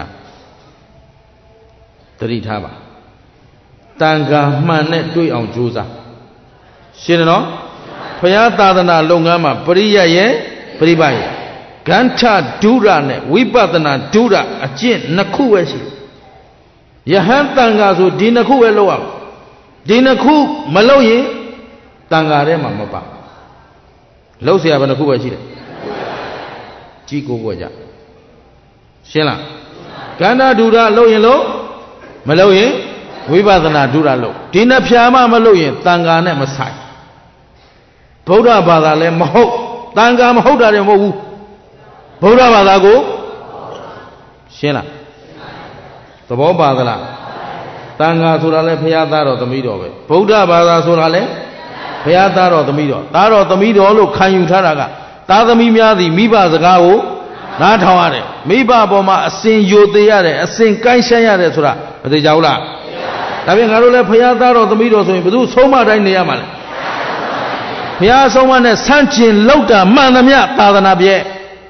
ထားပါတန်ခါမှန်နဲ့တွေ့အောင်ကြိုးစားရှင်းတယ်နော်ဘုရားသာသနာလုပ်ငန်းမှာပရိယတ်ရဲ့ပရိပတ်ရဲ့ဂန္ထဒုရနဲ့ဝိပဿနာဒုရအကျင့်2 ခုပဲရှိယဟန်တန်ခါဆိုဒီ2 ခုပဲလုပ်ရမယ်ဒီ2 ခုမလုပ်ရင်တန်ခါထဲမှာမပါလုပ်เสียဘယ်2 ခုပဲရှိတယ်ကြီးကိုကြရှင်းလားကန္တာဒုရလုပ်ရင်လို့မလုပ်ရင်ဝိပဿနာဒုရလုပ်ဒီနှစ်ဖြာမှမလုပ်ရင်တန်ခါနဲ့မဆိုင်ဗုဒ္ဓဘာသာလည်းမဟုတ်တန်ခါမဟုတ်တာလည်းမဟုတ်ဘူးဗုဒ္ဓဘာသာကိုရှင်းလားသဘောပါသလားတန်ခါဆိုတာလည်းဘုရားသားတော်သမီးတော်ပဲဗုဒ္ဓဘာသာဆိုတာလည်းဘုရားသားတော်သမီးတော်သားတော်သမီးတော်လို့ခံယူထားတာကသားသမီးများသည်မိဘစကားကိုနားထောင်ရတယ်မိဘပေါ်မှာအစဉ်ယိုသေးရတယ်အစဉ်ကိုင်းဆိုင်ရတယ်ဆိုတာမသိကြဘူးလားဒါဖြင့်ငါတို့လည်းဘုရားသားတော်သမီးတော်ဆိုရင်ဘယ်သူဆုံးမတိုင်းနေရမှာလဲဘုရားဆုံးမနဲ့ဆန့်ကျင်လောက်တာမှန်သမျှသာသနာပြည့်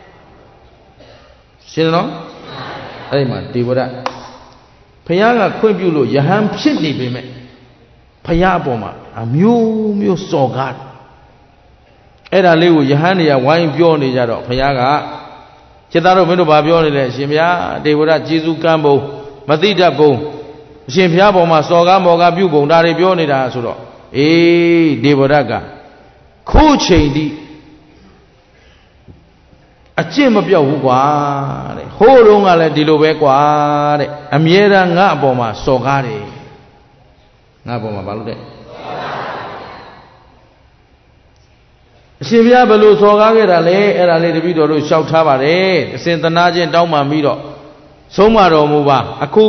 ရှင်းနော်အဲ့ဒီမှာဒေဝရဘုရားကခွင့်ပြုလို့ယဟန်ဖြစ်နေပေမဲ့ဘုရားအပေါ်မှာအမျိုးမျိုးစော်ကားအဲ့ဒါလေးကိုယဟန်တွေကဝိုင်းပြောနေကြတော့ဘုရားကจิตသားတို့မင်းတို့ဘာပြောနေလဲအရှင်ဘုရားဒေဝရကျေးဇူးကမ်းပုံမသိတတ်ပုံအရှင်ဘုရားပေါ်မှာစော်ကားမော်ကားပြုပုံဒါတွေပြောနေတာဆိုတော့အေးဒေဝရကခုချိန်ဒီအကျင့်မပြောက်ဘူးကွာတဲ့ဟိုးတုန်းကလည်းဒီလိုပဲကွာတဲ့အမြဲတမ်းငါ့အပေါ်မှာစော်ကားတယ်ငါ့အပေါ်မှာဘာလို့တဲ့အရှင်ဘုရားဘယ်လိုစော်ကားခဲ့တာလဲအဲ့ဒါလေးတပည့်တော်တို့ရှောက်ထားပါတယ်အစဉ်သနာချင်းတောင်းပန်ပြီးတော့ဆုံးမတော်မူပါအခု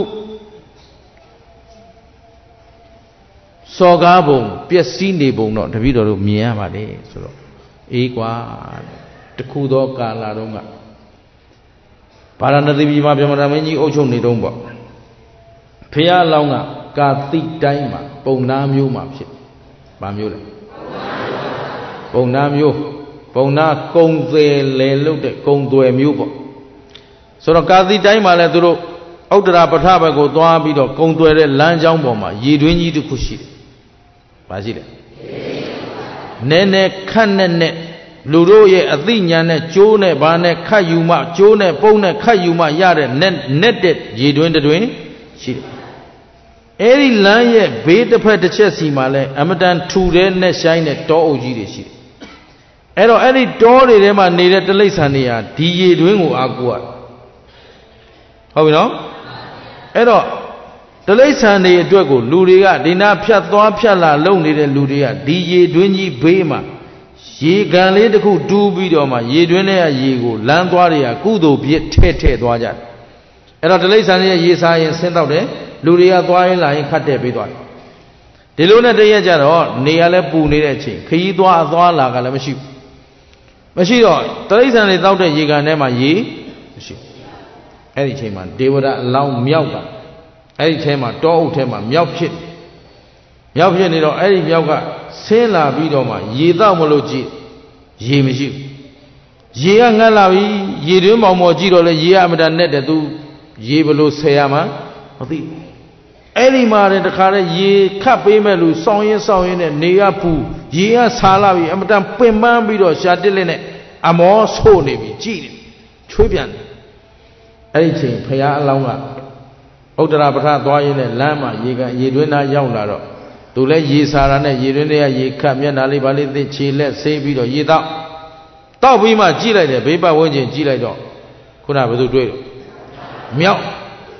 စော်ကားပုံပျက်စီးနေပုံတော့တပည့်တော်တို့မြင်ရပါတယ်ဆိုတော့အေးကွာတခုသောကာလတုန်းကဗာရာဏသီပြည်မှာဗြဟ္မဏမင်းကြီးအုပ်ချုပ်နေတုန်းပေါ့ဖះလောင်းကကာတိတိုင်းမှာပုံနာမျိုးမှာဖြစ်ဗာမျိုးလဲပုံနာမျိုးပုံနာကုံသေးလေလို့တဲ့ကုံသွယ်မျိုးပေါ့ဆိုတော့ကာတိတိုင်းမှာလဲသူတို့ဥဒ္ဒရာပထဘက်ကိုသွားပြီးတော့ကုံသွယ်တဲ့လမ်းကြောင်းပေါ်မှာရေတွင်းကြီးတစ်ခုရှိတယ်ဗာရှိတယ်နဲနဲခတ်နဲ့လူတို့ရဲ့အသိဉာဏ်နဲ့ကျိုးနဲ့ဘာနဲ့ခတ်ယူမှကျိုးနဲ့ပုံနဲ့ခတ်ယူမှရတဲ့နဲ့တဲ့ရေတွင်းတွင်ရှိတယ်အဲ့ဒီလမ်းရဲ့ဘေးတစ်ဖက်တစ်ချက်စီမှာလဲအမတန်ထူတဲ့နဲ့ဆိုင်တဲ့တောအုပ်ကြီးတွေရှိတယ်အဲ့တော့အဲ့ဒီတောတွေထဲမှာနေတဲ့တိရစ္ဆာန်တွေဟာဒီရေတွင်းကိုအားကိုးရဟုတ်ပြီနော်အဲ့တော့တိရစ္ဆာန်တွေအတွက်ကိုလူတွေကဒီနာဖြတ်သွားဖြတ်လာလုံနေတဲ့လူတွေကဒီရေတွင်းကြီးဘေးမှာရေကန်လေးတစ်ခုတူးပြီးတော့မှရေတွင်းထဲကရေကိုလမ်းသွားတွေကကုသိုလ်ပြည့်ထဲ့သွားကြတယ်အဲ့တော့တိရစ္ဆာန်တွေရေစားရင်ဆင်းတော့တယ်လူတွေကသွားရင်လာရင်ခတ်တဲ့ပေးသွားတယ်ဒီလိုနဲ့တရက်ကြတော့နေရလဲပူနေတဲ့အချိန်ခရီးသွားအသွားလာကလည်းမရှိတော့တိရစ္ဆာန်တွေတောက်တဲ့ရေကန်ထဲမှာရေမရှိအဲ့ဒီအချိန်မှာဒေဝရအလောင်းမြောက်ကအဲ့ဒီထဲမှာတောအုပ်ထဲမှာမြောက်ဖြစ်နေတော့အဲ့ဒီမြောက်ကဆင်းလာပြီးတော့မှရေတော့မလို့ကြည့်ရေမရှိဘူးရေကငတ်လာပြီရေတွင်းပေါင်ပေါ်ကြည့်တော့လေရေကအမတန်နဲ့တဲ့သူရေဘလို့ဆယ်ရမှာမသိဘူးအဲ့ဒီမှာတခါတည်းရေခတ်ပေးမဲ့လူစောင်းရင်နဲ့နေရပူရေကဆာလာပြီအမတန်ပင်ပန်းပြီးတော့ရှာတစ်လက်နဲ့အမောဆိုးနေပြီကြည့်တယ်ချွေးပြန်တယ်အဲ့ဒီချိန်ဖရာအလောင်းကဥဒ္ဒရာပထသွားရင်းနဲ့လမ်းမှာရေတွင်းသားရောက်လာတော့သူလည်းရေစာရာနဲ့ရေတွင်းတွေကရေခတ်မျက်နှာလေးဗာလေးသိခြေလက်ဆေးပြီးတော့ရေတောက်ပြီးမှကြည့်လိုက်တယ်ဘေးပတ်ဝန်းကျင်ကြည့်လိုက်တော့ခုနကဘယ်သူတွေ့တော့မြော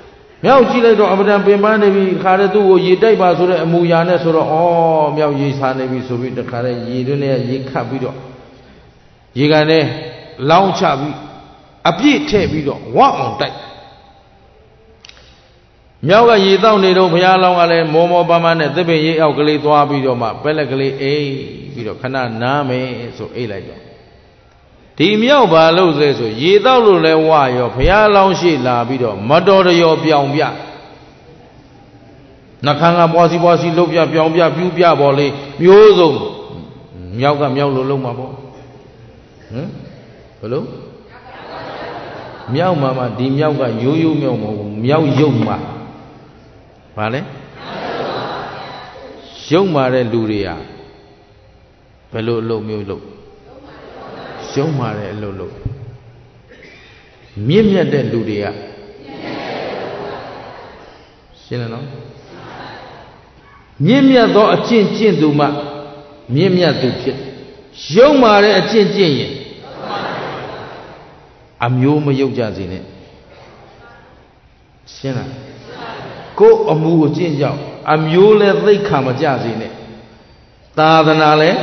မြောက်ကြည့်လိုက်တော့အပဒံပင်ပန်းနေပြီခါတဲ့သူ့ကိုရေတိုက်ပါဆိုတဲ့အမူအရာနဲ့ဆိုတော့ဩမြောက်ရေစားနေပြီဆိုပြီးတခါတဲ့ရေတွင်းနဲ့ရေခတ်ပြီးတော့ရေကန်နဲ့လောင်းချပြီးအပြည့်ထည့်ပြီးတော့ဝအောင်တိုက်မြောက်ကရေတောက်နေတော့ဘုရားလောင်းကလည်းမောမောပန်းပန်းနဲ့သစ်ပင်ရေအောက်ကလေးသွားပြီးတော့မှပက်လက်ကလေးအိပ်ပြီးတော့ခဏနားမယ်ဆိုအိပ်လိုက်တော့ဒီမြောက်ပါလို့ဆိုရေတောက်လို့လဲဝရောဘုရားလောင်းရှိလာပြီးတော့မတော်တရောပြောင်ပြနှခမ်းကပွားစီလှုပ်ပြပြောင်ပြပြူးပြပေါ်လေးမျိုးစုံမြောက်ကမြောက်လို့လုံးမှာပေါ့ဘယ်လိုမြောက်မှာဒီမြောက်ကရိုးရိုးမြောက်မဟုတ်ဘူးမြောက်ရုပ်မှာဘာလဲရုပ်မှာတဲ့လူတွေကဘယ်လိုအလုပ်မျိုးလုပ်ရုံမာတဲ့အလုပ်လုပ်မြင့်မြတ်တဲ့လူတွေကရှင်းလားနော်မြင့်မြတ်သောအကျင့်ကျင့်သူမှမြင့်မြတ်သူဖြစ်ရုံမာတဲ့အကျင့်ကျင့်ရင်အမျိုးမရုပ်ကြစေနဲ့ရှင်းလားကိုယ်အမှုကိုကျင့်ကြောက်အမျိုးလည်းသိခံမကြစေနဲ့သာသနာလည်း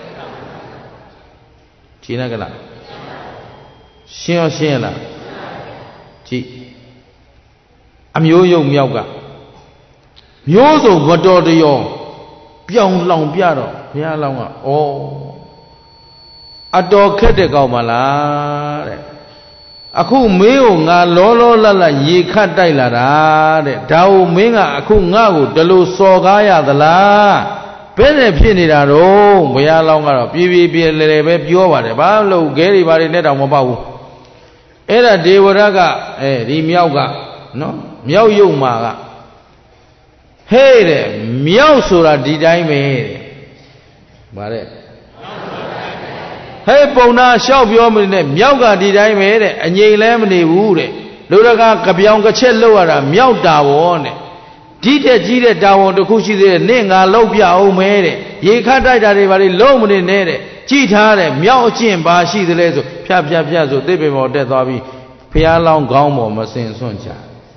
ရှင်းရကလားရှင်းရလားကြည့်အမျိုးယုံမြောက်ကမျိုးစုံမတော်တရောပြောင်လောင်ပြတော့ဘုရားလောင်းကဩအတော်ခက်တဲ့ကောင်းပါလားတဲ့အခုမင်းကိုငါလောလောလတ်လတ်ရေခတ်တိုက်လာတာတဲ့ဒါကိုမင်းကအခုငါ့ကိုတလို့စော်ကားရသလားဘယ်နဲ့ဖြစ်နေတာတော့ဘုရားလောင်းကတော့ပြေးလဲပဲပြောပါတယ်ဘာလို့ခဲတွေဘာတွေနဲ့တောင်မပေါက်ဘူးအဲ့ဒါဒေဝရကဒီမြောက်ကနော်မြောက်ရုပ်မှာကဟဲ့တဲ့မြောက်ဆိုတာဒီတိုင်းပဲတဲ့ဗါတဲ့ဟဲ့ပုံနာလျှောက်ပြောမနေနဲ့မြောက်ကဒီတိုင်းပဲတဲ့အငြိမ်လဲမနေဘူးတဲ့လူတကာကပြောင်ကချက်လောက်ရတာမြောက်တာဘောတဲ့ဒီတဲ့ကြီးတဲ့တာဝန်တစ်ခုရှိသေးတယ်နင့်ငါလောက်ပြအောင်မဲတဲ့ရေခတ်တိုက်တာတွေဘာတွေလုံးမနေနဲ့တဲ့ကြည်ထားတဲ့မြောက်အကျင့်ပါရှိသလဲဆိုဖြတ်ဆိုသစ်ပင်ပေါ်တက်သွားပြီးဖျားလောင်းခေါင်းပေါ်မစင်စွန့်ချ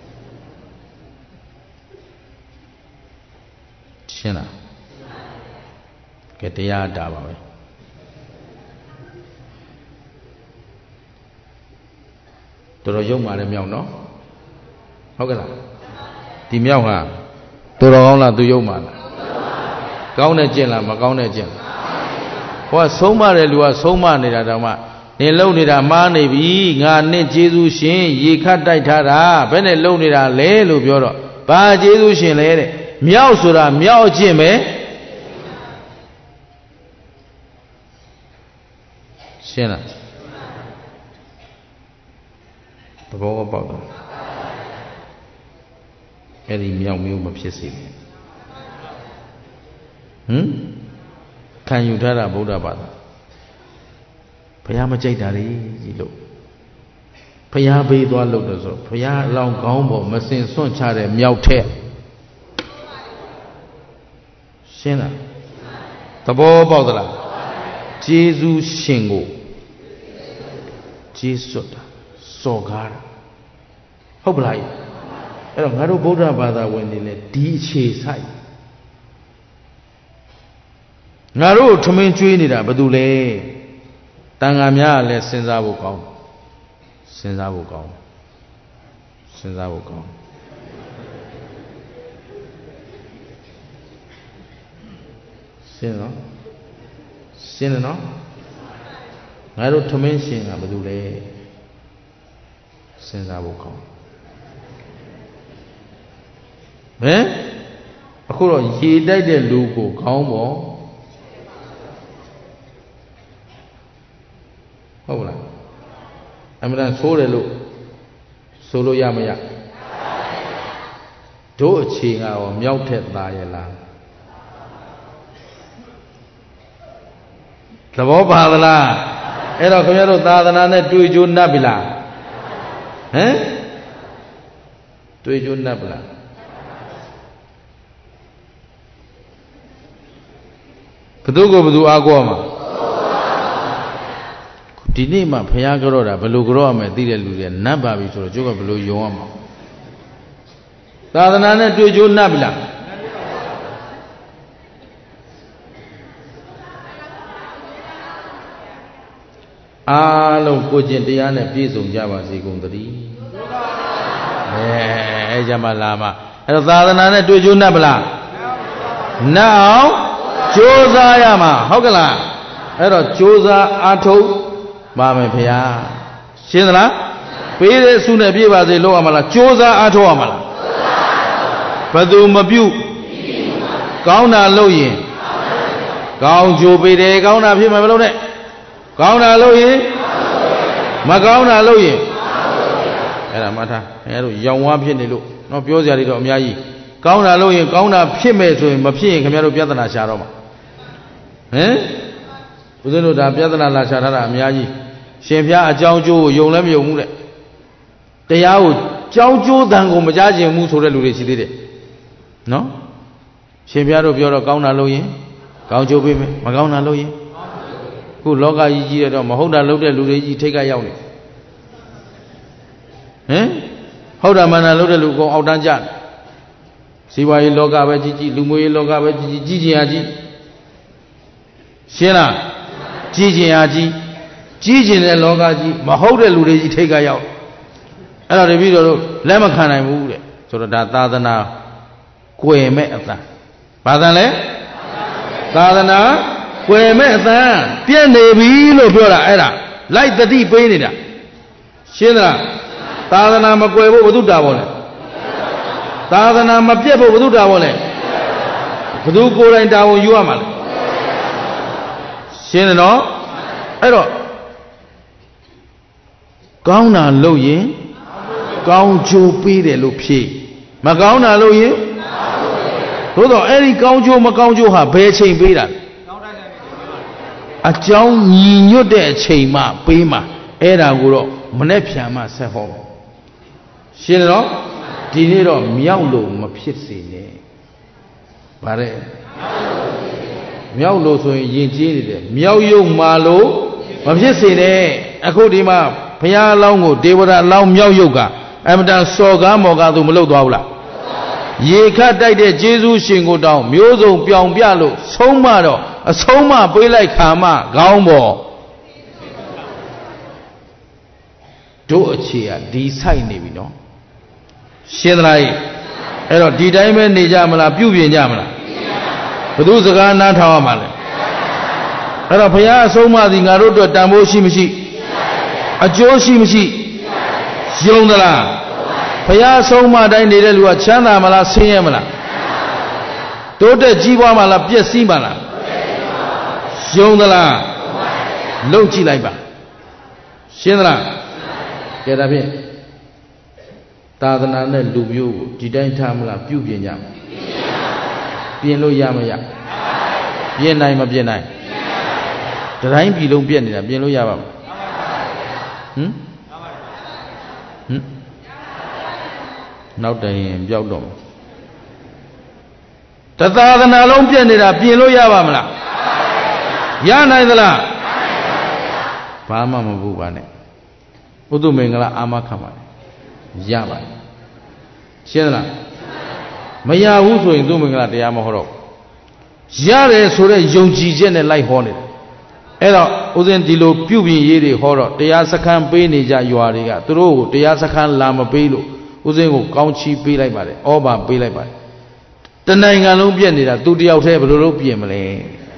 ရှင်းလားကဲတရားတာပါပဲတော်ရုံမာတယ်မြောက်နော်ဟုတ်ကဲ့လားဒီမြောက်ဟာတော်ကောင်းလားသူရုံမာလားကောင်းတဲ့ကျင့်လားမကောင်းတဲ့ကျင့်လားဟောဆုံးမတဲ့လူကဆုံးမနေတာတောင်မှနင်လုံနေတာမှားနေပြီငါနင့်ကျေးဇူးရှင်ရေခတ်တိုက်ထားတာဘယ်နဲ့လုံနေတာလဲလို့ပြောတော့ဘာကျေးဇူးရှင်လဲတဲ့မြောက်ဆိုတာမြောက်အကျင့်ပဲရှင်းလားသဘောပေါက်တော့အဲ့ဒီမြောက်မျိုးမဖြစ်စေနဲ့ခံယူထားတာဗုဒ္ဓဘာသာဘုရားမကြိုက်တာလေကြီးလို့ဘုရားဘေးသွားလို့တော့ဆိုဘုရားအလောင်းကောင်းပေါ်မစင်စွန့်ချတဲ့မြောက်ထက်ရှင်းလားသဘောပေါက်သလားကျေးဇူးရှင်ကိုကျေးဇူးတာစော်ကားတာဟုတ်ပလားအဲ့တော့ငါတို့ဗုဒ္ဓဘာသာဝင်တွေလည်းဒီအခြေဆိုင်ငါတို့ထမင်းကျွေးနေတာဘာလို့လဲတန်ဃာများလည်းစဉ်းစားဖို့ကောင်းစဉ်းစားဖို့ကောင်းရှင်းနော်ရှင်းတယ်နော်ငါတို့ထမင်းရှင်ကဘာလို့လဲစဉ်းစားဖို့ကောင်းဟမ်အခုတော့ရေတိုက်တဲ့လူကိုခေါင်းပေါ်ဟုတ်လားအမှန်တန်ဆိုးတယ်လို့ဆိုလို့ရမရတို့အခြေကရောမြောက်ထက်သားရလားသဘောပါသလားအဲ့တော့ခင်ဗျားတို့သာသနာနဲ့တွေ့ကြိုးနှပ်ပြီလားဟမ်တွေ့ကြိုးနှပ်ပြီလားဘသူကိုဘသူအားကိုးမှာဒီနေ့မှဘုရားကြောတာဘယ်လိုကြောရမယ်သိတဲ့လူတွေနတ်ပါပြီဆိုတော့ကျုပ်ကဘယ်လိုယုံရမှာဟသာသနာနဲ့တွေ့ကြိုးနှပ်ပြီလားအားလုံးကိုကျင့်တရားနဲ့ပြည့်စုံကြပါစေကုန်သတည်းအဲကြမှာလာမှာအဲ့တော့သာသနာနဲ့တွေ့ကြိုးနှပ်ပလားနှပ်အောင်ကြိုးစားရမှာဟုတ်ကလားအဲ့တော့ကြိုးစားအားထုတ်ပါမယ်ဖေဟာရှင်းသလားပေးတဲ့ဆုနဲ့ပြည့်ပါစေလို့ရမှာလားကြိုးစားအားထုတ်ရမှာလားဘယ်သူမပြုကောင်းတာလုပ်ရင်ကောင်းကြိုးပေးတယ်ကောင်းတာဖြစ်မှာမလုပ်နဲ့ကောင်းတာလုပ်ရင်မကောင်းတာလုပ်ရင်အဲ့ဒါမှတ်ထားအဲ့တို့ရောင်ဝါးဖြစ်နေလို့နော်ပြောစရာတွေတော့အများကြီးကောင်းတာလုပ်ရင်ကောင်းတာဖြစ်မဲ့ဆိုရင်မဖြစ်ရင်ခင်ဗျားတို့ပြဿနာရှာတော့မှာဟမ်ဦးဇင်းတို့ဒါပြဿနာလာရှာထားတာအများကြီးရှင်ဖျားအကြောင်းကျိုးကိုယုံလည်းမယုံဘူးတဲ့တရားကိုကြောင်းကျိုးတန်ကိုမကြားခြင်းဘူးဆိုတဲ့လူတွေရှိသေးတယ်နော်ရှင်ဖျားတို့ပြောတော့ကောင်းတာလုပ်ရင်ကောင်းကျိုးပေးမယ်မကောင်းတာလုပ်ရင်ခုလောကကြီးကြီးရတော့မဟုတ်တာလုပ်တဲ့လူတွေကြီးထိတ်ကရောက်နေဟမ်ဟုတ်တာမှန်တာလုပ်တဲ့လူကောင်အောက်တန်းကြစီဝါရေးလောကပဲကြီးကြီးလူမျိုးရေးလောကပဲကြီးကြီးကြီးကျင်အားကြီးရှင်းလားကြီးကျင်အားကြီးကြီးကျင်တဲ့လောကကြီးမဟုတ်တဲ့လူတွေကြီးထိတ်ကရောက်အဲ့တော့တပည့်တော်တို့လက်မခံနိုင်ဘူးတဲ့ဆိုတော့ဒါသာသနာကွယ်မဲ့အတန်ဘာသံလဲသာသနာကွယ်မဲ့အတန်ပြည့်နေပြီလို့ပြောတာအဲ့ဒါလိုက်တတိပေးနေတာရှင်းသလားသာသနာမကွယ်ဖို့ဘု து တာပေါ်လဲသာသနာမပြတ်ဖို့ဘု து တာပေါ်လဲဘု து ကိုယ်တိုင်တာဝန်ယူရမှာလဲရှင်းတယ်နော်အဲ့တော့ကောင်းတာလုပ်ရင်ကောင်းကျိုးပေးတယ်လို့ဖြေမကောင်းတာလုပ်ရင်သို့တော့အဲ့ဒီကောင်းကျိုးမကောင်းကျိုးဟာဘယ်ချိန်ပေးတာအကြောင်းညီညွတ်တဲ့အချိန်မှပေးမှာအဲ့ဒါကိုတော့မနဲ့ဖြံမှဆက်ဟောရှင်းတယ်နော်ဒီနေ့တော့မြောက်လို့မဖြစ်စေနဲ့ဗါတဲ့မြောက်လို့ဆိုရင်ယဉ်ကျေးနေတယ်မြောက်ရုံမာလို့မဖြစ်စေနဲ့အခုဒီမှာဘုရားအလောင်းကိုဒေဝရအလောင်းမြောက်ရုပ်ကအမတန်စော်ကားမော်ကားသူမလုပ်သွားဘူးလားရေခတ်တိုက်တဲ့ကျေးဇူးရှင်ကိုတောင်းမျိုးစုံပြောင်ပြလို့ဆုံးမတော့အဆုံးမပေးလိုက်ခါမှခေါင်းပေါ်တို့အခြေကဒီဆိုင်နေပြီနော်ရှင်းသလားအဲ့တော့ဒီတိုင်းပဲနေကြမလားပြုပြင်ကြမလားဘုသူစကားနားထောင်ရမှာလဲအဲ့တော့ဘုရားအဆုံးမသည်ငါတို့အတွက်တန်ဖိုးရှိမရှိအကျိုးရှိမရှိယုံသလားဘုရားအဆုံးမတိုင်းနေတဲ့လူကချမ်းသာမလားဆင်းရဲမလားတိုးတက်ကြီးပွားမလားပျက်စီးမလားယုံသလားလုံကြည့်လိုက်ပါရှင်းသလားကဲဒါဖြင့်သာသနာနဲ့လူမျိုးကိုဒီတိုင်းထားမလားပြုပြင်ကြမလားပြင်လို့ရမရပြင်နိုင်မပြင်နိုင်တတိုင်းပြည်လုံးပြက်နေတာပြင်လို့ရပါမလားဟမ်နောက်တရင်ပြောက်တော့တသာသနာလုံးပြက်နေတာပြင်လို့ရပါမလားရနိုင်သလားဘာမှမဘူးပါနဲ့ဥဒ္ဓမင်္ဂလာအာမခံပါလေရပါတယ်ရှင်းသလားမရဘူးဆိုရင်သူ့မင်္ဂလာတရားမဟောတော့ရတယ်ဆိုတဲ့ယုံကြည်ချက်နဲ့လိုက်ဟောနေတယ်အဲ့တော့ဦးဇင်းဒီလိုပြုပြင်ရေးတွေဟောတော့တရားစခန်းပေးနေကြရွာတွေကသူတို့ကိုတရားစခန်းလာမပေးလို့ဦးဇင်းကိုကောင်းချီးပေးလိုက်ပါတယ်ဩဘာပေးလိုက်ပါတယ်တနိုင်ငံလုံးပြည့်နေတာသူတယောက်တည်းဘယ်လိုလုပ်ပြင်မလဲ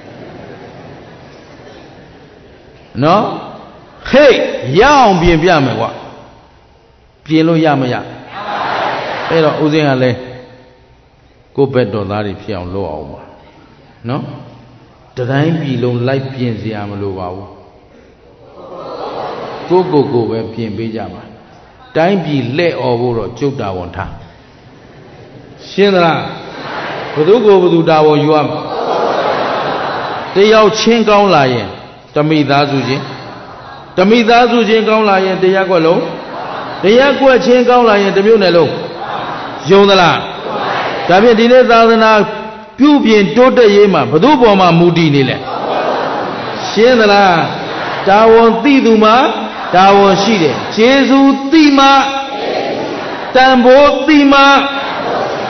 နော်ဟေ့ရအောင်ပြင်ပြမယ်ကွာပြင်လို့ရမရအဲ့တော့ဦးဇင်းကလည်းကိုယ့်ဘက်တော်သားတွေဖြစ်အောင်လုပ်အောင်ပါနော်တတိုင်းပြည်လုံးလိုက်ပြင်စရာမလိုပါဘူးကိုပဲပြင်ပေးကြပါတိုင်းပြည်လက်អော်ဖို့တော့ကျုပ်တာဝန်ထားရှင်းသလားဘယ်သူကိုဘယ်သူတာဝန်ယူရမလဲတယောက်ချင်းကောင်းလာရင်တမိသားစုချင်းကောင်းလာရင်တရားကွက်လုံးတရားကွက်ချင်းကောင်းလာရင်တစ်မျိုးနဲ့လုံးယုံသလားဒါဖြင့်ဒီနေ့သာသနာပြုပြင်တိုးတက်ရေးမှာဘု து ပေါ်မှာမူတည်နေလဲရှင်းသလားတာဝန်သိသူမှာတာဝန်ရှိတယ်ကျေးဇူးသိမှတန်ဖိုးသိမှ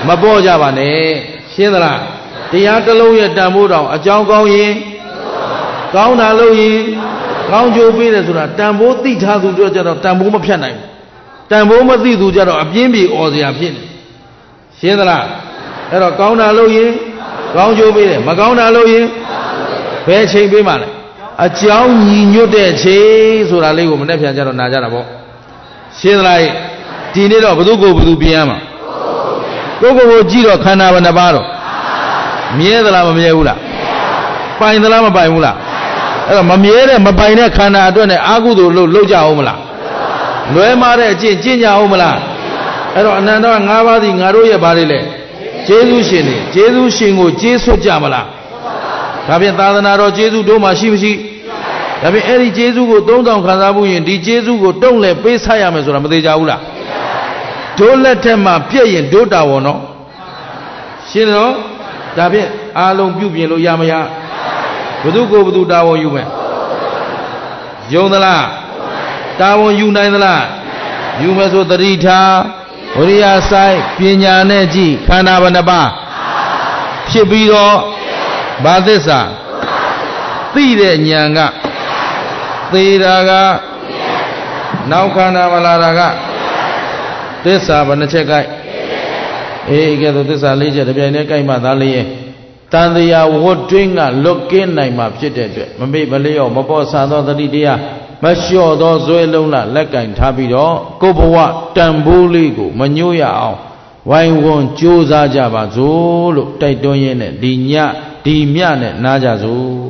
mà bỏ ra bà nè xin là thì á cái lâu giờ tạm bố đâu ở trong con gì con nào lâu gì con chú biết là rồi tạm bố tí tha tu cho đó tạm bố mà phiền này tạm bố mà tí tu cho đó biến bị ở gì phiền xin là cái đó con nào lâu gì con chú biết mà con nào lâu gì về chơi biết mà này ở trong nhìn nhớ để chơi rồi là lấy của mình để phiền cho nó nã ra là bộ xin lại thì này đó bắt đầu biến mà cô chỉ đó khăn nào mà bao rồi miếng đó là mà miếng ula bài đó là mà bài ula mà miếng này mà bài này khăn nào đó này ác đồ lâu giàu mà là người mà đấy chín giàu mà là rồi anh đó ngã ba thì ngã rồi ba đi lên Giêsu xin ngồi Giêsu cha mà là đặc biệt ta đã nói Giêsu đâu mà xin đặc biệt ấy Giêsu của đông đông khán giả vui thì Giêsu của đông lệ bế sai à mà rồi mà thấy giàu là chỗ lệ thêm mà biết hiện chỗ đâu nó xin nó đặc biệt along biểu hiện lo ya mà ya bắt đầu đâu yêu mẹ yêu đó là đâu yêu này đó là yêu mẹ số tari tha Oriya sai pinya ne ji khana banaba phit pi do ba thissa ti de nyan gaသေတာကနောက်ခန္ဓာမလာတာကသစ္စာဘယ်နှချက်ကြိုက်ကဲတော့သစ္စာ၄ချက်တစ်ပြိုင်တည်းကြိုက်မှသာလျင်တန်တရားဝတ်တွင်းကလွတ်ကင်းနိုင်မှာဖြစ်တဲ့အတွက်မမေ့မလျော့မပေါ်ဆာသောတတိတရားမလျှော့သောဇွဲလုံးလလက်ကင်ထားပြီးတော့ကိုယ်ဘဝတန်ဖိုးလေးကိုမညှို့ရအောင်ဝိုင်းဝန်းကြိုးစားကြပါစို့လို့တိုက်တွန်းရင်းနဲ့ဒီညဒီမြနဲ့နားကြစို့